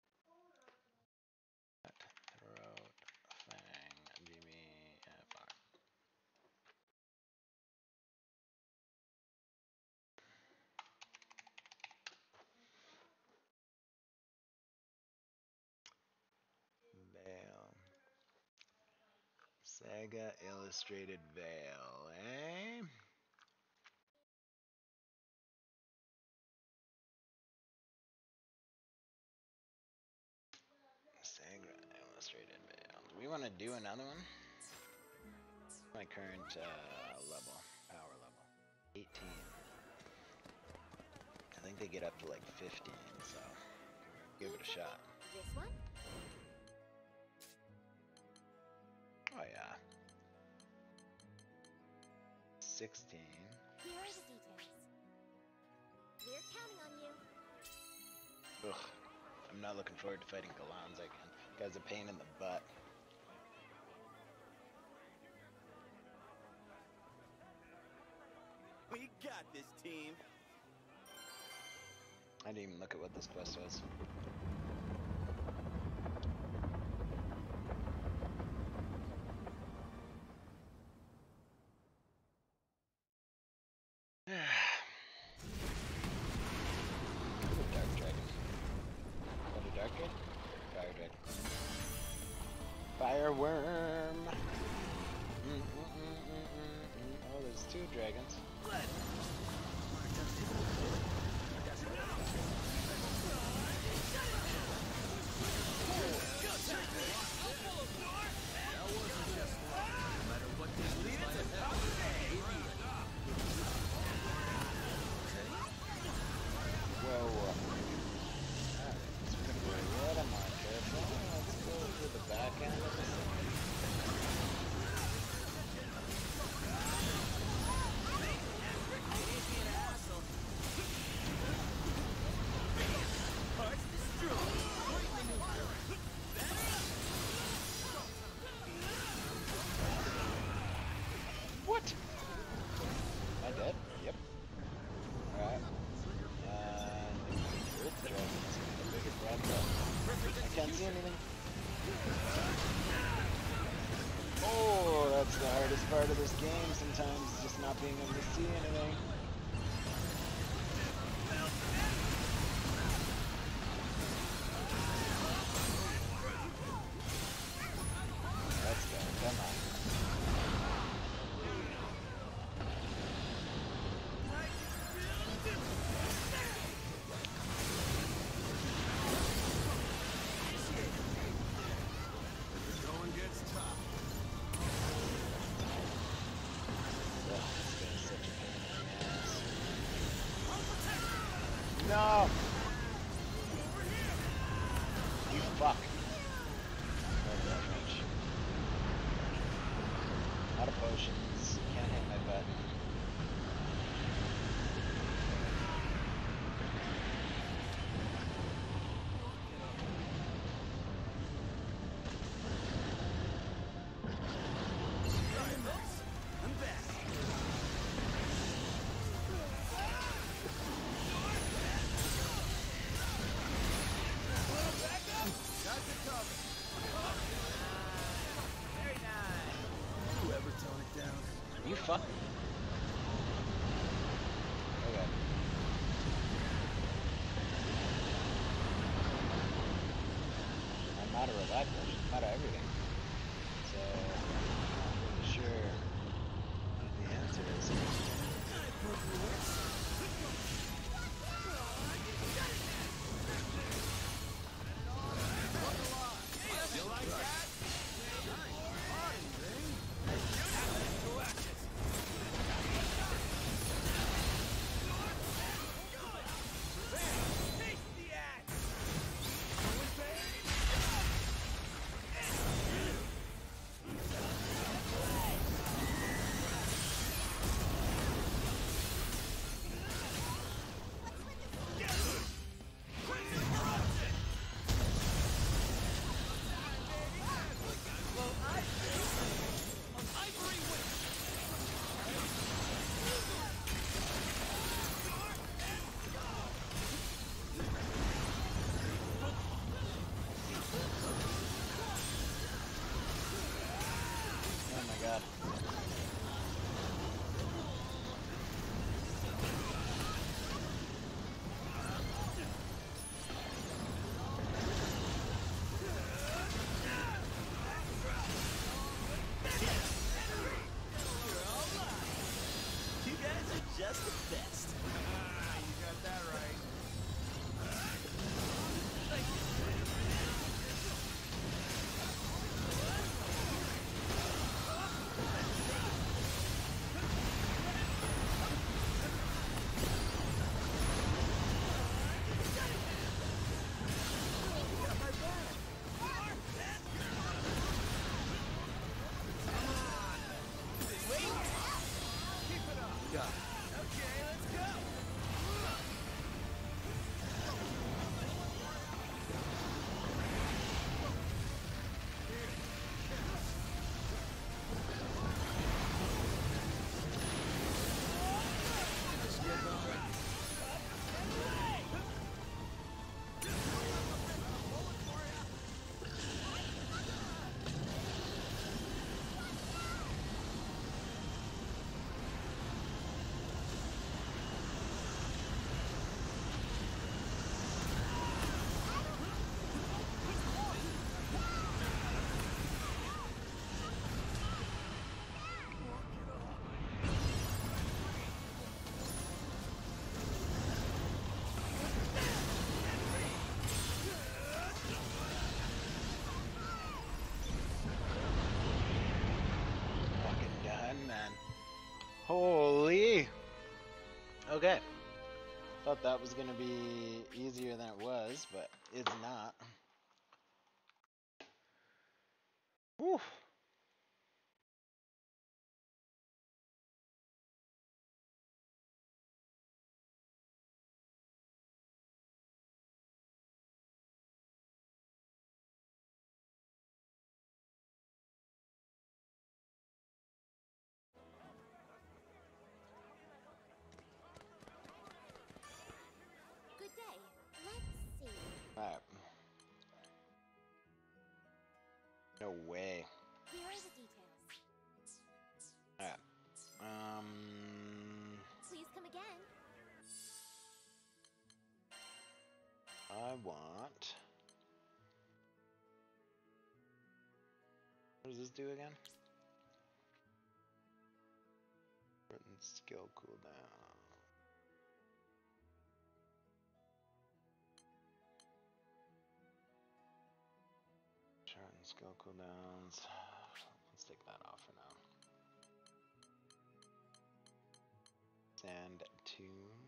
Cutthroat fang. BBFR. Veil. Sega Illustrated Veil, eh? Sega Illustrated Veil. Do we want to do another one? My current level, power level, 18. I think they get up to like 15, so give it a shot. This one? Oh yeah. 16. Here are the details. We're counting on you. Ugh. I'm not looking forward to fighting Galans again. Guy's a pain in the butt. We got this, team. I didn't even look at what this quest was. Dark dragon. Is that a dark dragon? Fire dragon. Fire worm. Oh, there's two dragons. Whoa. It's pretty good. What am I careful? Let's go to the back end of this thing. What? Am I dead? Yep. Alright. Earth dragons. The bigger bad guy. I can't see anything. Oh, that's the hardest part of this game sometimes, is just not being able to see anything. Let's go, come on. Going gets tough. Ugh, this guy's such a pain in the ass. No! You fuck. Not that much. Out of potions. Can't hit my button. I'm back. Got the cover. Very nice. Whoever tone it down. You fuck. out of revive potion, out of everything. So, I'm not really sure what the answer is. You like that? Taste the axe! Oh my god. You guys are just the best. You got that right. Okay, let's go. Fucking done, man. Holy! Okay. Thought that was gonna be easier than it was, but it's not. Whew. Good day. Let's see. Alright. No way. Here are the details. Alright. Please come again. I want. What does this do again? Written skill cooldown. Shorten skill cooldowns. Let's take that off for now. Sand tomb.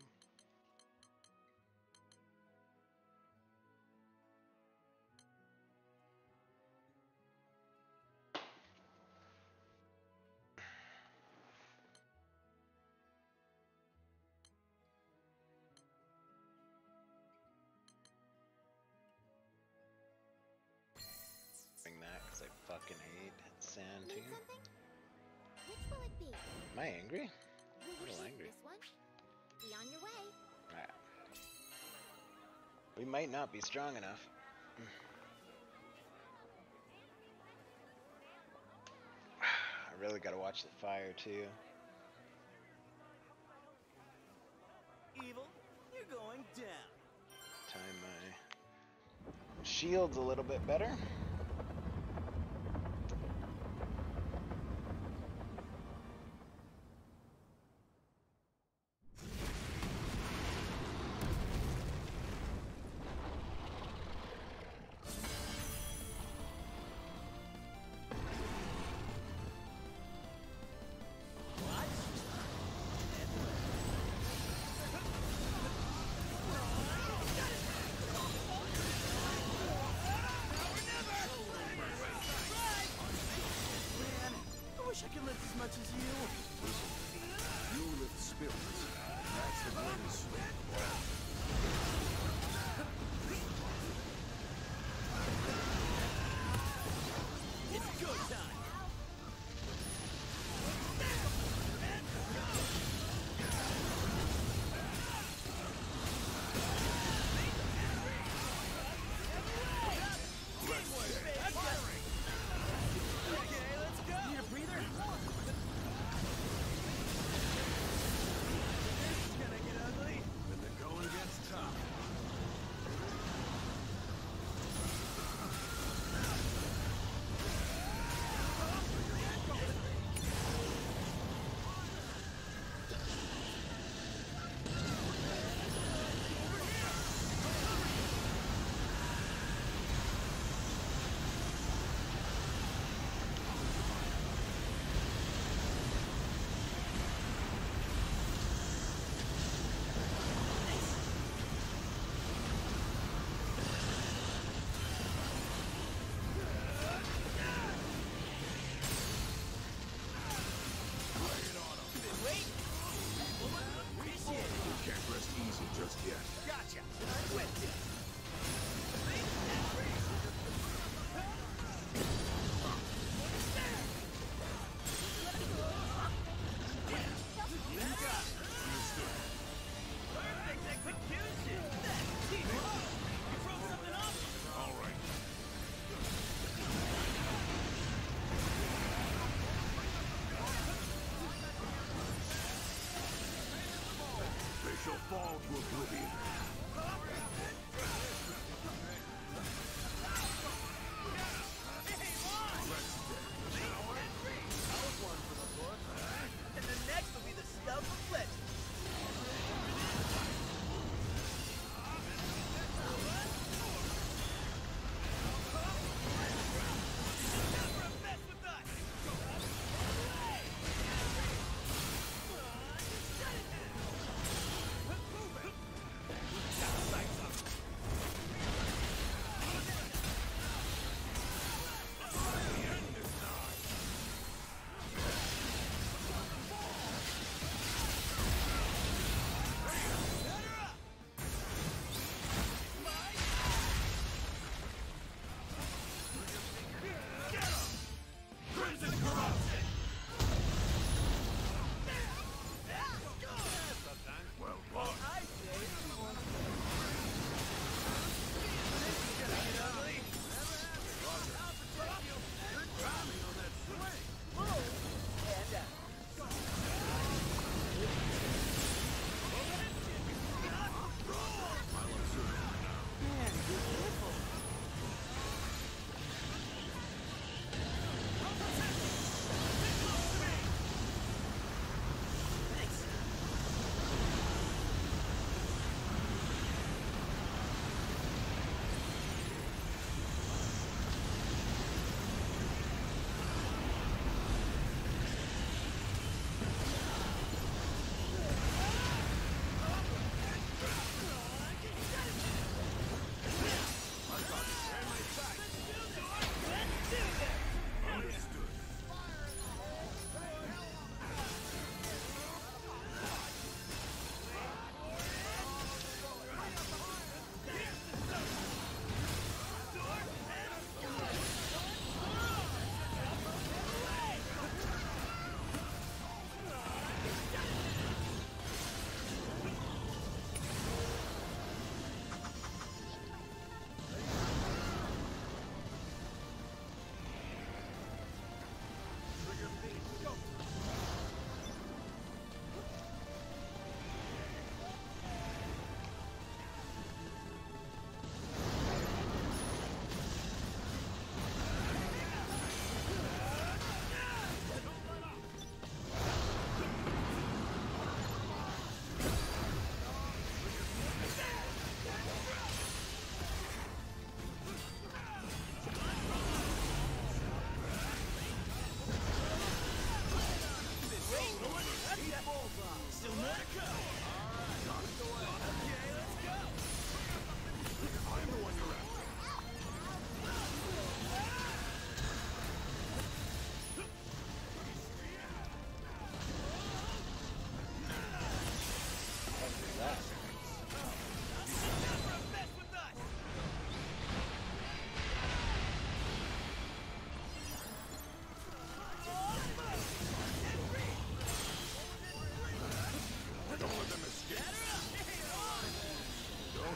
Bring that because I fucking hate sand Need tomb. something? Which will it be? Am I angry? Will you little choose angry. this one? Be on your way. Alright. We might not be strong enough. I really gotta watch the fire too. Evil, you're going down. Time my shields a little bit better. I wish I could lift as much as you. Listen, you lift spirits. That's the greatest. It's go time. Okay, let's go. Need a breather? This is gonna get ugly. When the going gets tough. Wait. Appreciate it. You can't rest easy just yet. Gotcha. I'm with you. Perfect execution. That's teamwork. You throw something off? All right. They shall fall to oblivion. And the next will be the stuff of legend. Never mess with us.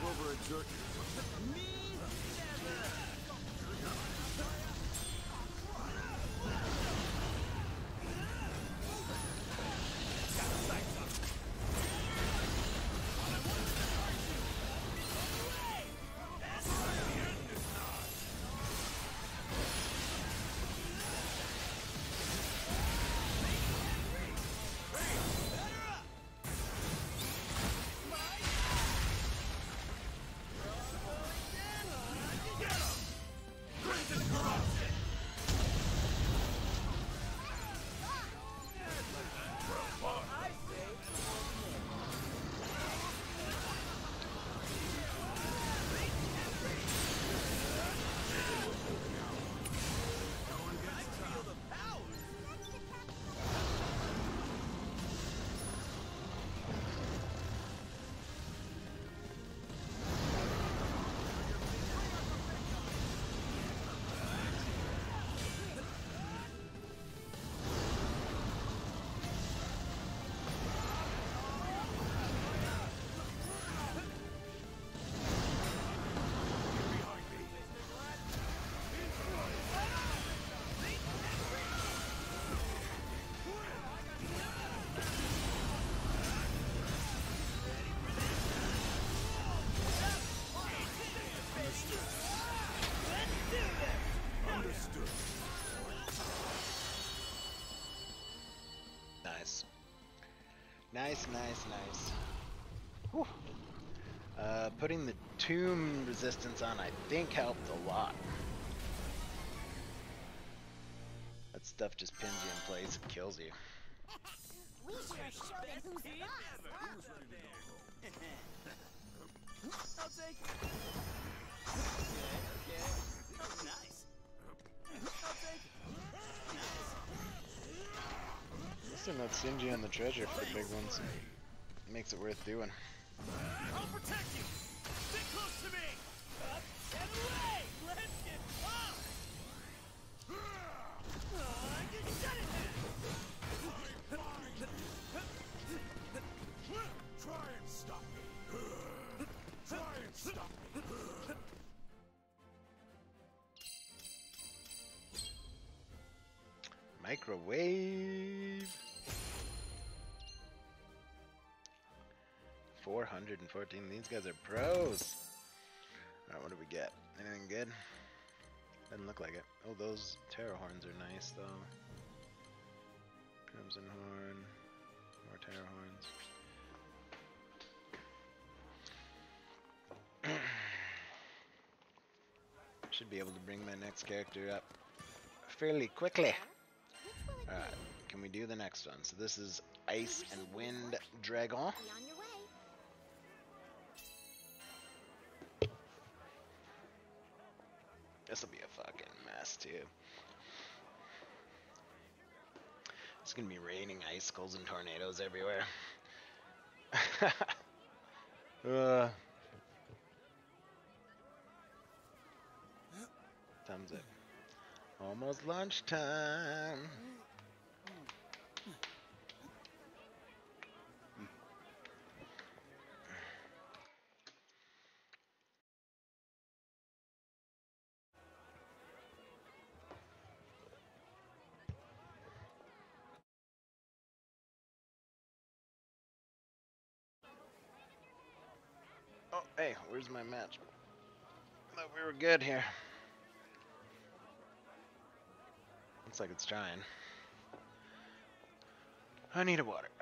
overexert yourself. Me never. Nice. Nice, nice, nice. Whew. Putting the tomb resistance on, I think, helped a lot. That stuff just pins you in place and kills you. We sure show them who's the boss. I'll take it. Okay. Oh, nice. I'll take it. Nice. Missing that Sinji and the treasure for the big ones makes it worth doing. I'll protect you. Stick close to me. Up and away. Let's get off. Shut it down. Try and stop me. Try and stop me. Microwave. 414. These guys are pros. Alright, what do we get? Anything good? Doesn't look like it. Oh, those terror horns are nice though. Crimson horn. More terror horns. Should be able to bring my next character up fairly quickly. Alright, can we do the next one? So this is Ice and Wind Dragon. Be on your way. This'll be a fucking mess too. It's gonna be raining icicles and tornadoes everywhere. Thumbs up. Almost lunchtime. Oh, hey, where's my match? Thought we were good here. Looks like it's trying. I need a water.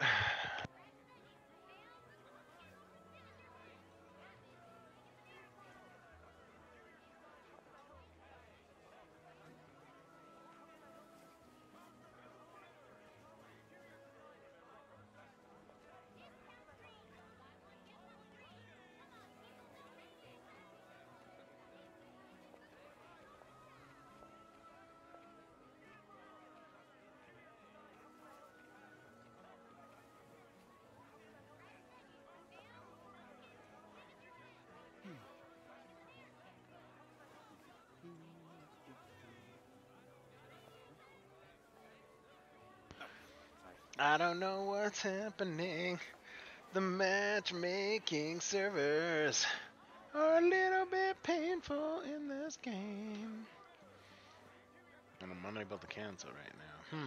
I don't know what's happening. The matchmaking servers are a little bit painful in this game. And I'm unable to cancel right now.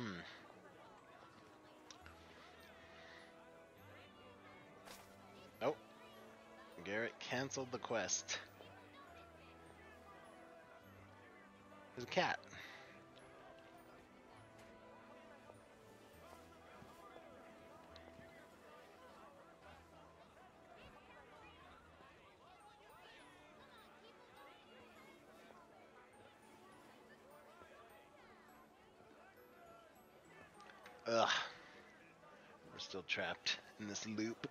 Oh, Garrett canceled the quest. There's a cat. Ugh. We're still trapped in this loop.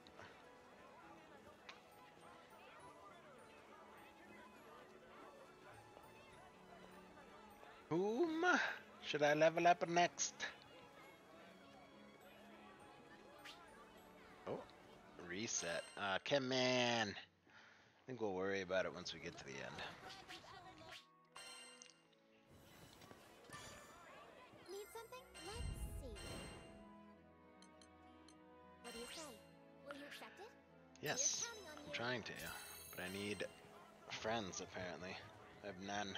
Whom should I level up next? Oh, reset. Come on. I think we'll worry about it once we get to the end. Need something? Let's see. What do you say? Will you accept it? Yes, I'm trying to, but I need friends apparently. I have none.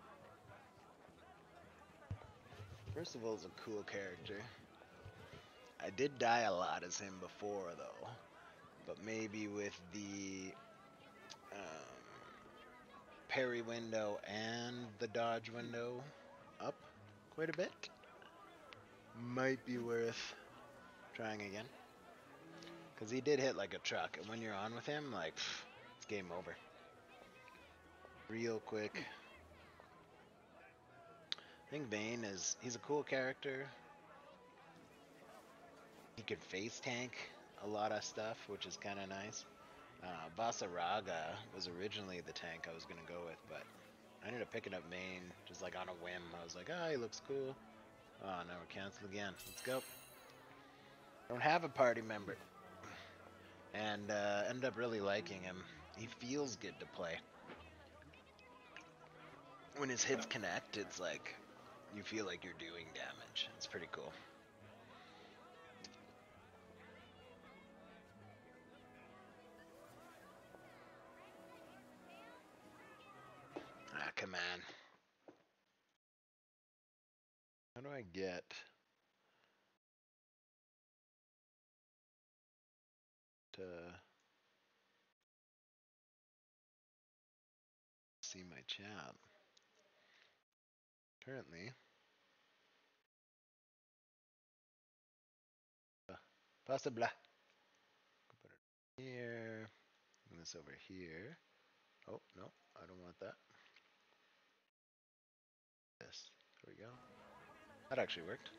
First of all, it's a cool character. I did die a lot as him before though, but maybe with the parry window and the dodge window up quite a bit, might be worth trying again. Because he did hit like a truck, and when you're on with him, like, it's game over. Real quick. I think Bane he's a cool character. He could face tank a lot of stuff, which is kind of nice. Basaraga was originally the tank I was going to go with, but I ended up picking up Bane just like on a whim. I was like, he looks cool. Oh, now we're canceled again. Let's go. Don't have a party member. And ended up really liking him. He feels good to play. When his hits connect, it's like you feel like you're doing damage. It's pretty cool. Come on. How do I get to see my chat? Currently, possible. Put it here, and this over here. Oh no, I don't want that. This. There we go. That actually worked.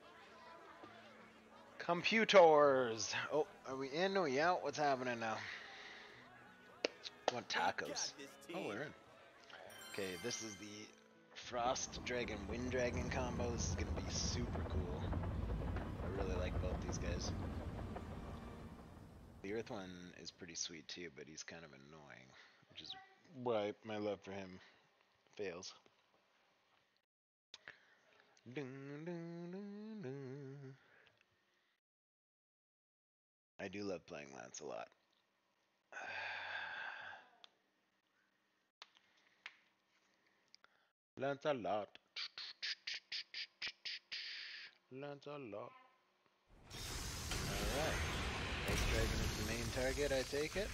Computers. Oh, are we in? Are we out? What's happening now? I want tacos. Oh, we're in. Okay, this is the Frost Dragon, Wind Dragon combo. This is gonna be super cool. I really like both these guys. The Earth one is pretty sweet too, but he's kind of annoying, which is why my love for him fails. I do love playing Lancelot. Lancelot. Lancelot. Alright. Ice Dragon is the main target, I take it.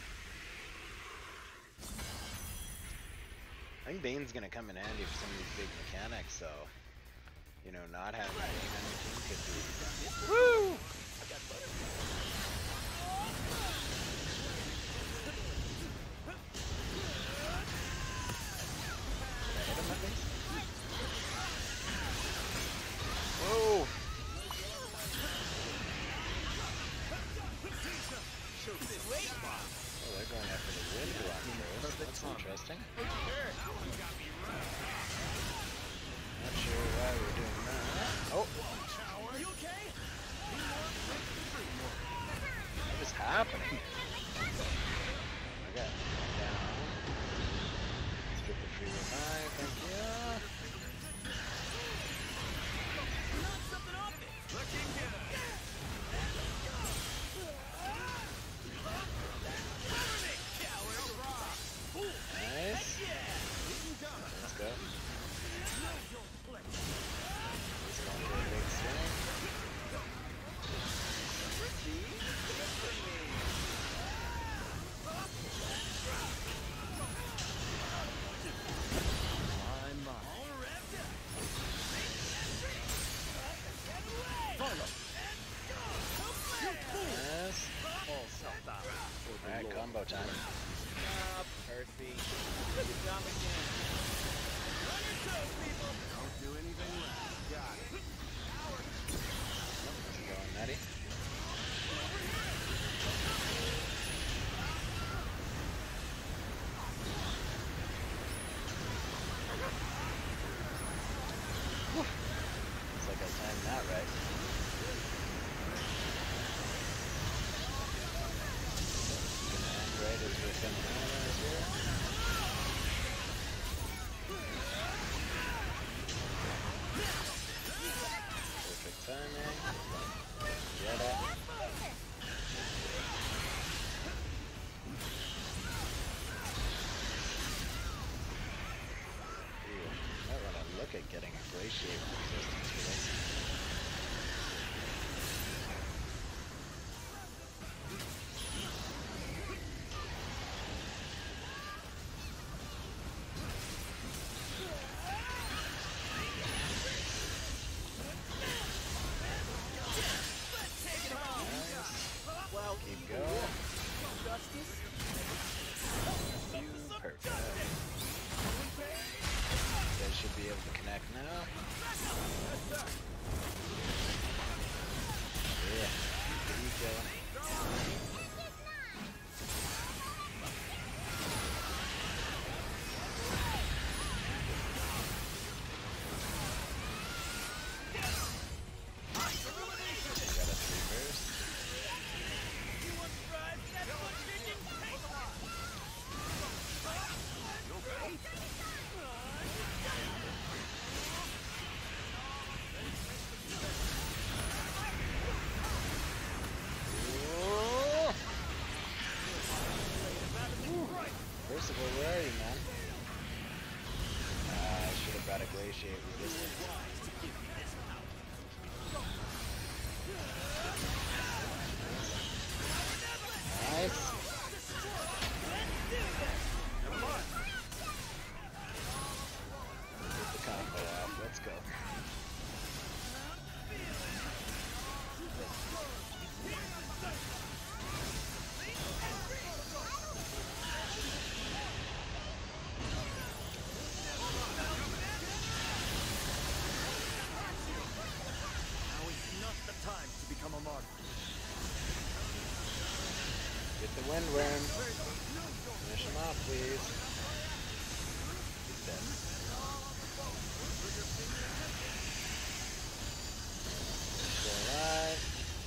I think Bane's gonna come in handy for some of these big mechanics, so you know, not having Bane on your team could be. Woo! Whoa! Oh, they're going after the wind block first. That's interesting. Not sure why we're doing that. Oh! What is happening? I got down. Let's get the free revive, thank you. Don't do anything left. Got it. How's it going, Natty? Looks like I timed that right. Gonna end right as we're coming out here. Perfect timing. Get it. Ooh, might want to look at getting a gray shape resistance for this. Well, Keep going. justice. Perfect. You guys should be able to connect now. Yeah. Keep going. Got a 3 burst. You want fries? That's what chicken tastes like. First of all, where are you, man? I should have brought a glaciate resistance. Nice. Get the combo off. Let's go. Now is not the time to become a martyr. Get the wind worm. Finish him off, please. He's dead. Still alive.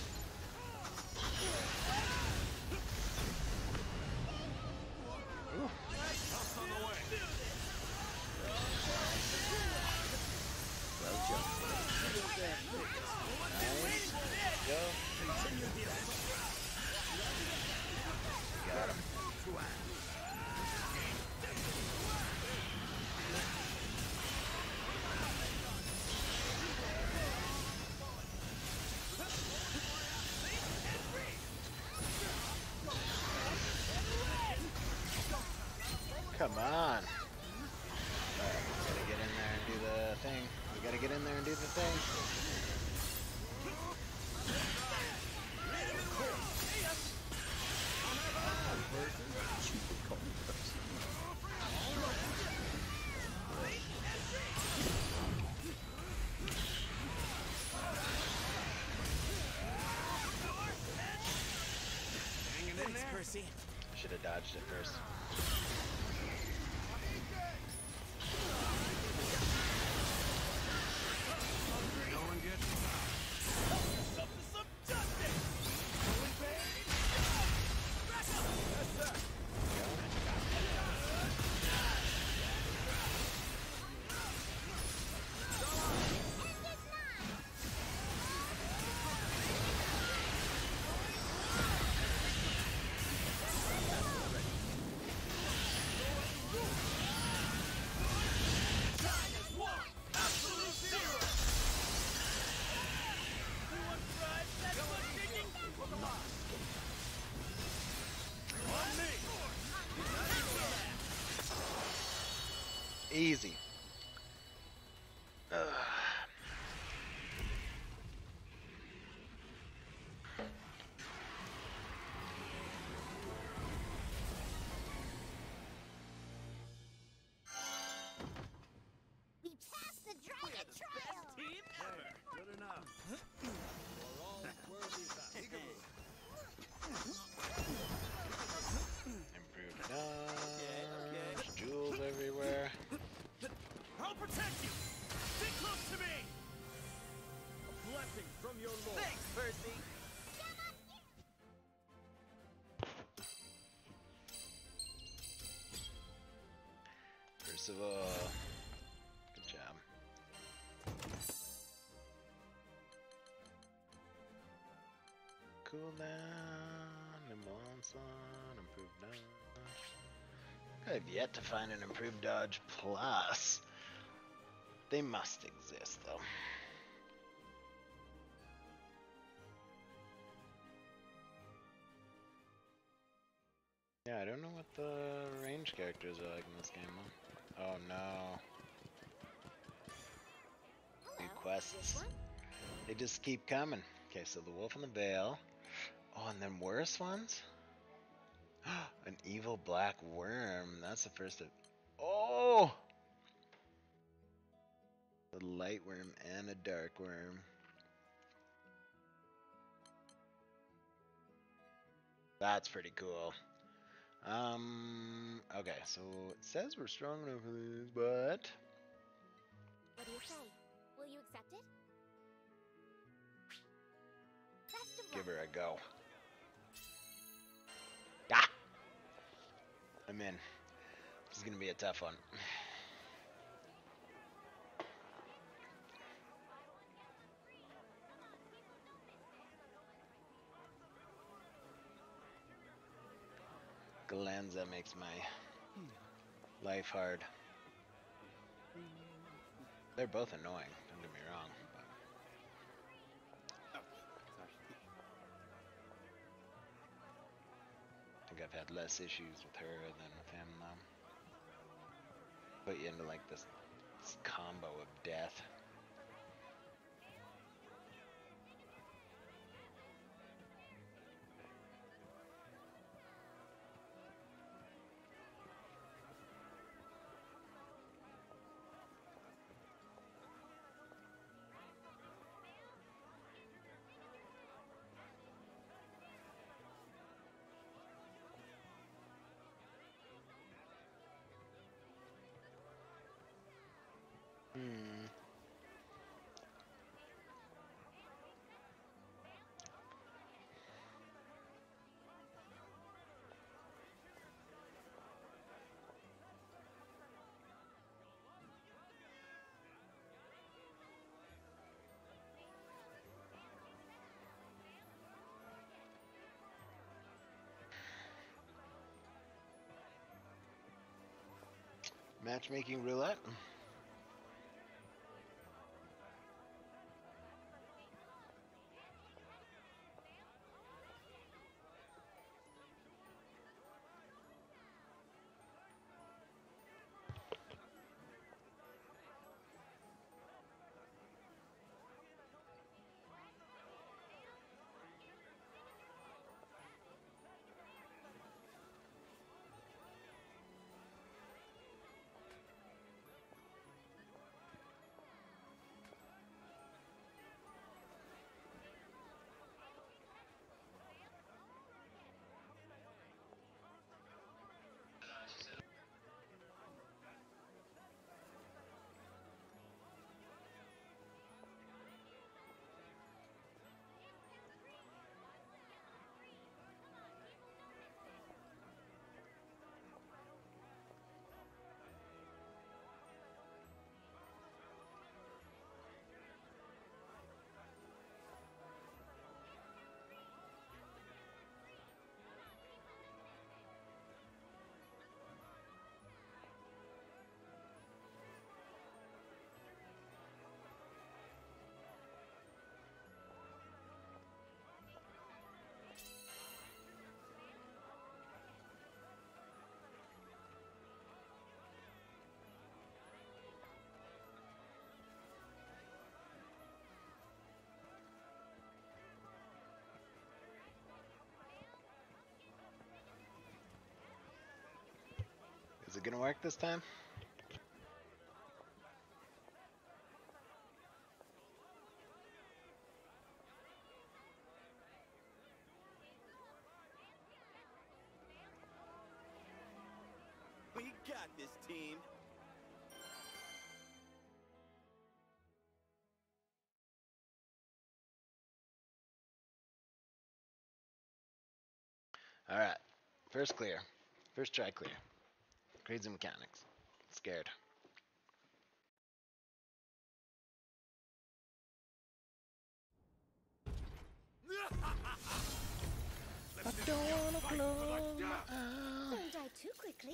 Ooh. Toss on the way. Nice. Go. Got him. Come on. Alright, gotta get in there and do the thing. We gotta get in there and do the thing. Thanks, Percy. Should have dodged it first. No one gets Some justice. Absolute zero. You want fries? That's what chicken. on me. Easy. We passed the protect you! Stick close to me! A blessing from your lord. Thanks, Percy! Percival. Good job. Cool down, imbalance on, improved dodge. I've yet to find an improved dodge plus. They must exist though. Yeah, I don't know what the range characters are like in this game though. Oh no. New Hello. This quests. one? They just keep coming. Okay, so the Wolf in the Vale. Oh, and then worse ones? An evil black worm. That's the first of. Oh! A light worm and a dark worm. That's pretty cool. Okay, so it says we're strong enough for this, but What do you say? Will you accept it? Best of give luck. her a go. Ah! I'm in. This is gonna be a tough one. Galanza makes my life hard. They're both annoying, don't get me wrong. But I think I've had less issues with her than with him though. Put you into like this combo of death. Matchmaking roulette. Is it gonna work this time? We got this, team. Alright. First clear. First try clear. Crazy mechanics. Scared. I don't wanna close my eyes. Don't die too quickly.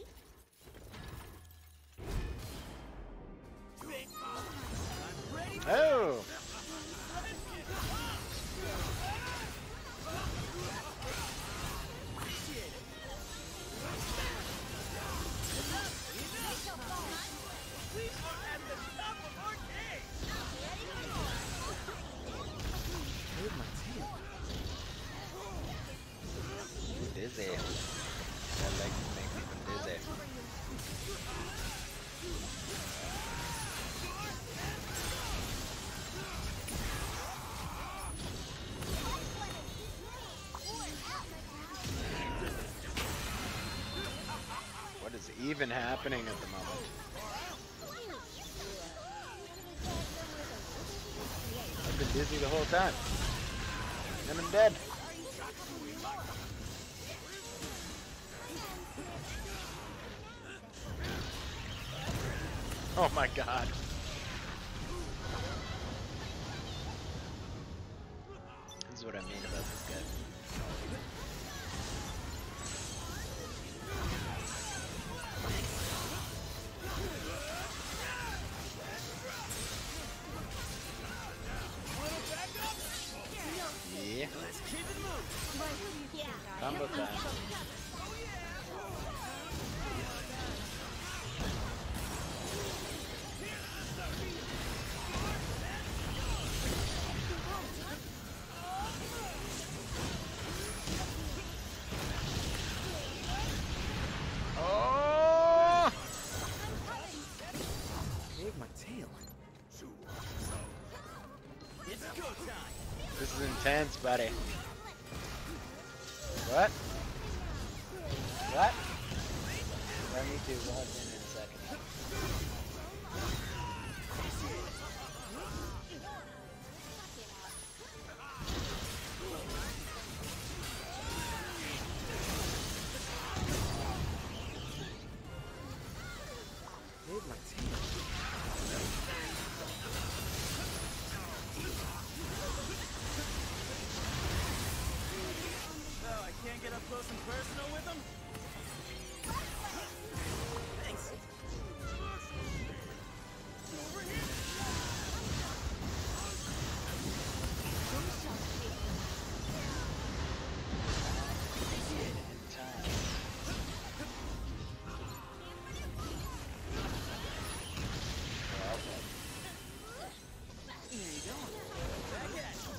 Oh! We are at the top of our game! Move my tail. Dizzy. I like to make people dizzy. What is even happening at the moment? I've been dizzy the whole time. And I'm dead. Oh my god. This is what I mean about this guy. Yeah. Let's keep it moving! Combo time. Oh! Move my tail. It's go time! This is intense, buddy. What? What? Yeah, me too. We'll have dinner in a second. Move my tail. So I can't get up close and personal with him? Thanks. Over here! Time. There you go. Back at you.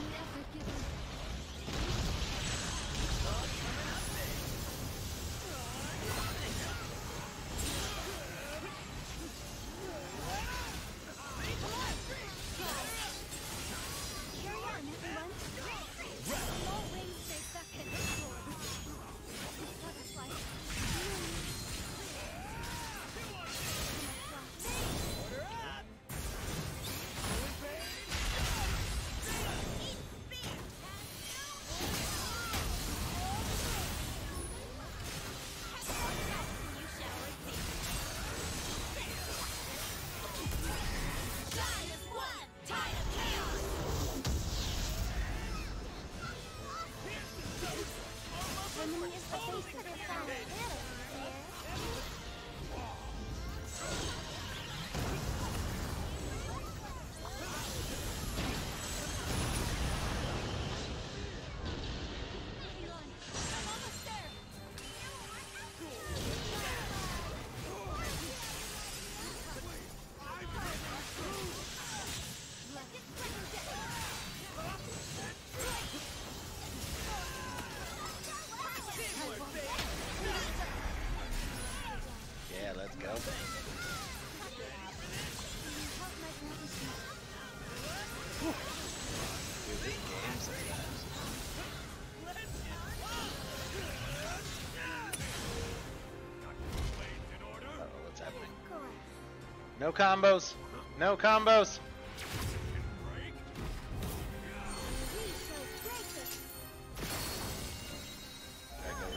Carry on, everyone. All wings stay stuck in the sword. Butterfly. Order up! Enemy is the face of the planet. Here. I'm almost there. Yeah, let's go. Dude, this game sometimes. Uh-oh, what's happening? No combos! No combos! There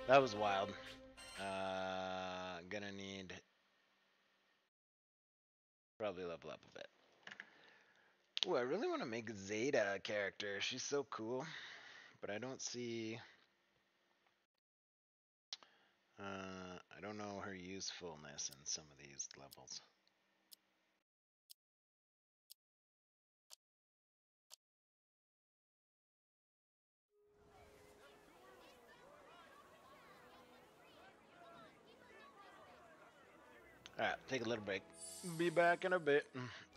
That was wild. Gonna need probably level up a bit. Ooh, I really want to make Zeta a character. She's so cool, but I don't see. I don't know her usefulness in some of these levels. Alright, take a little break. Be back in a bit.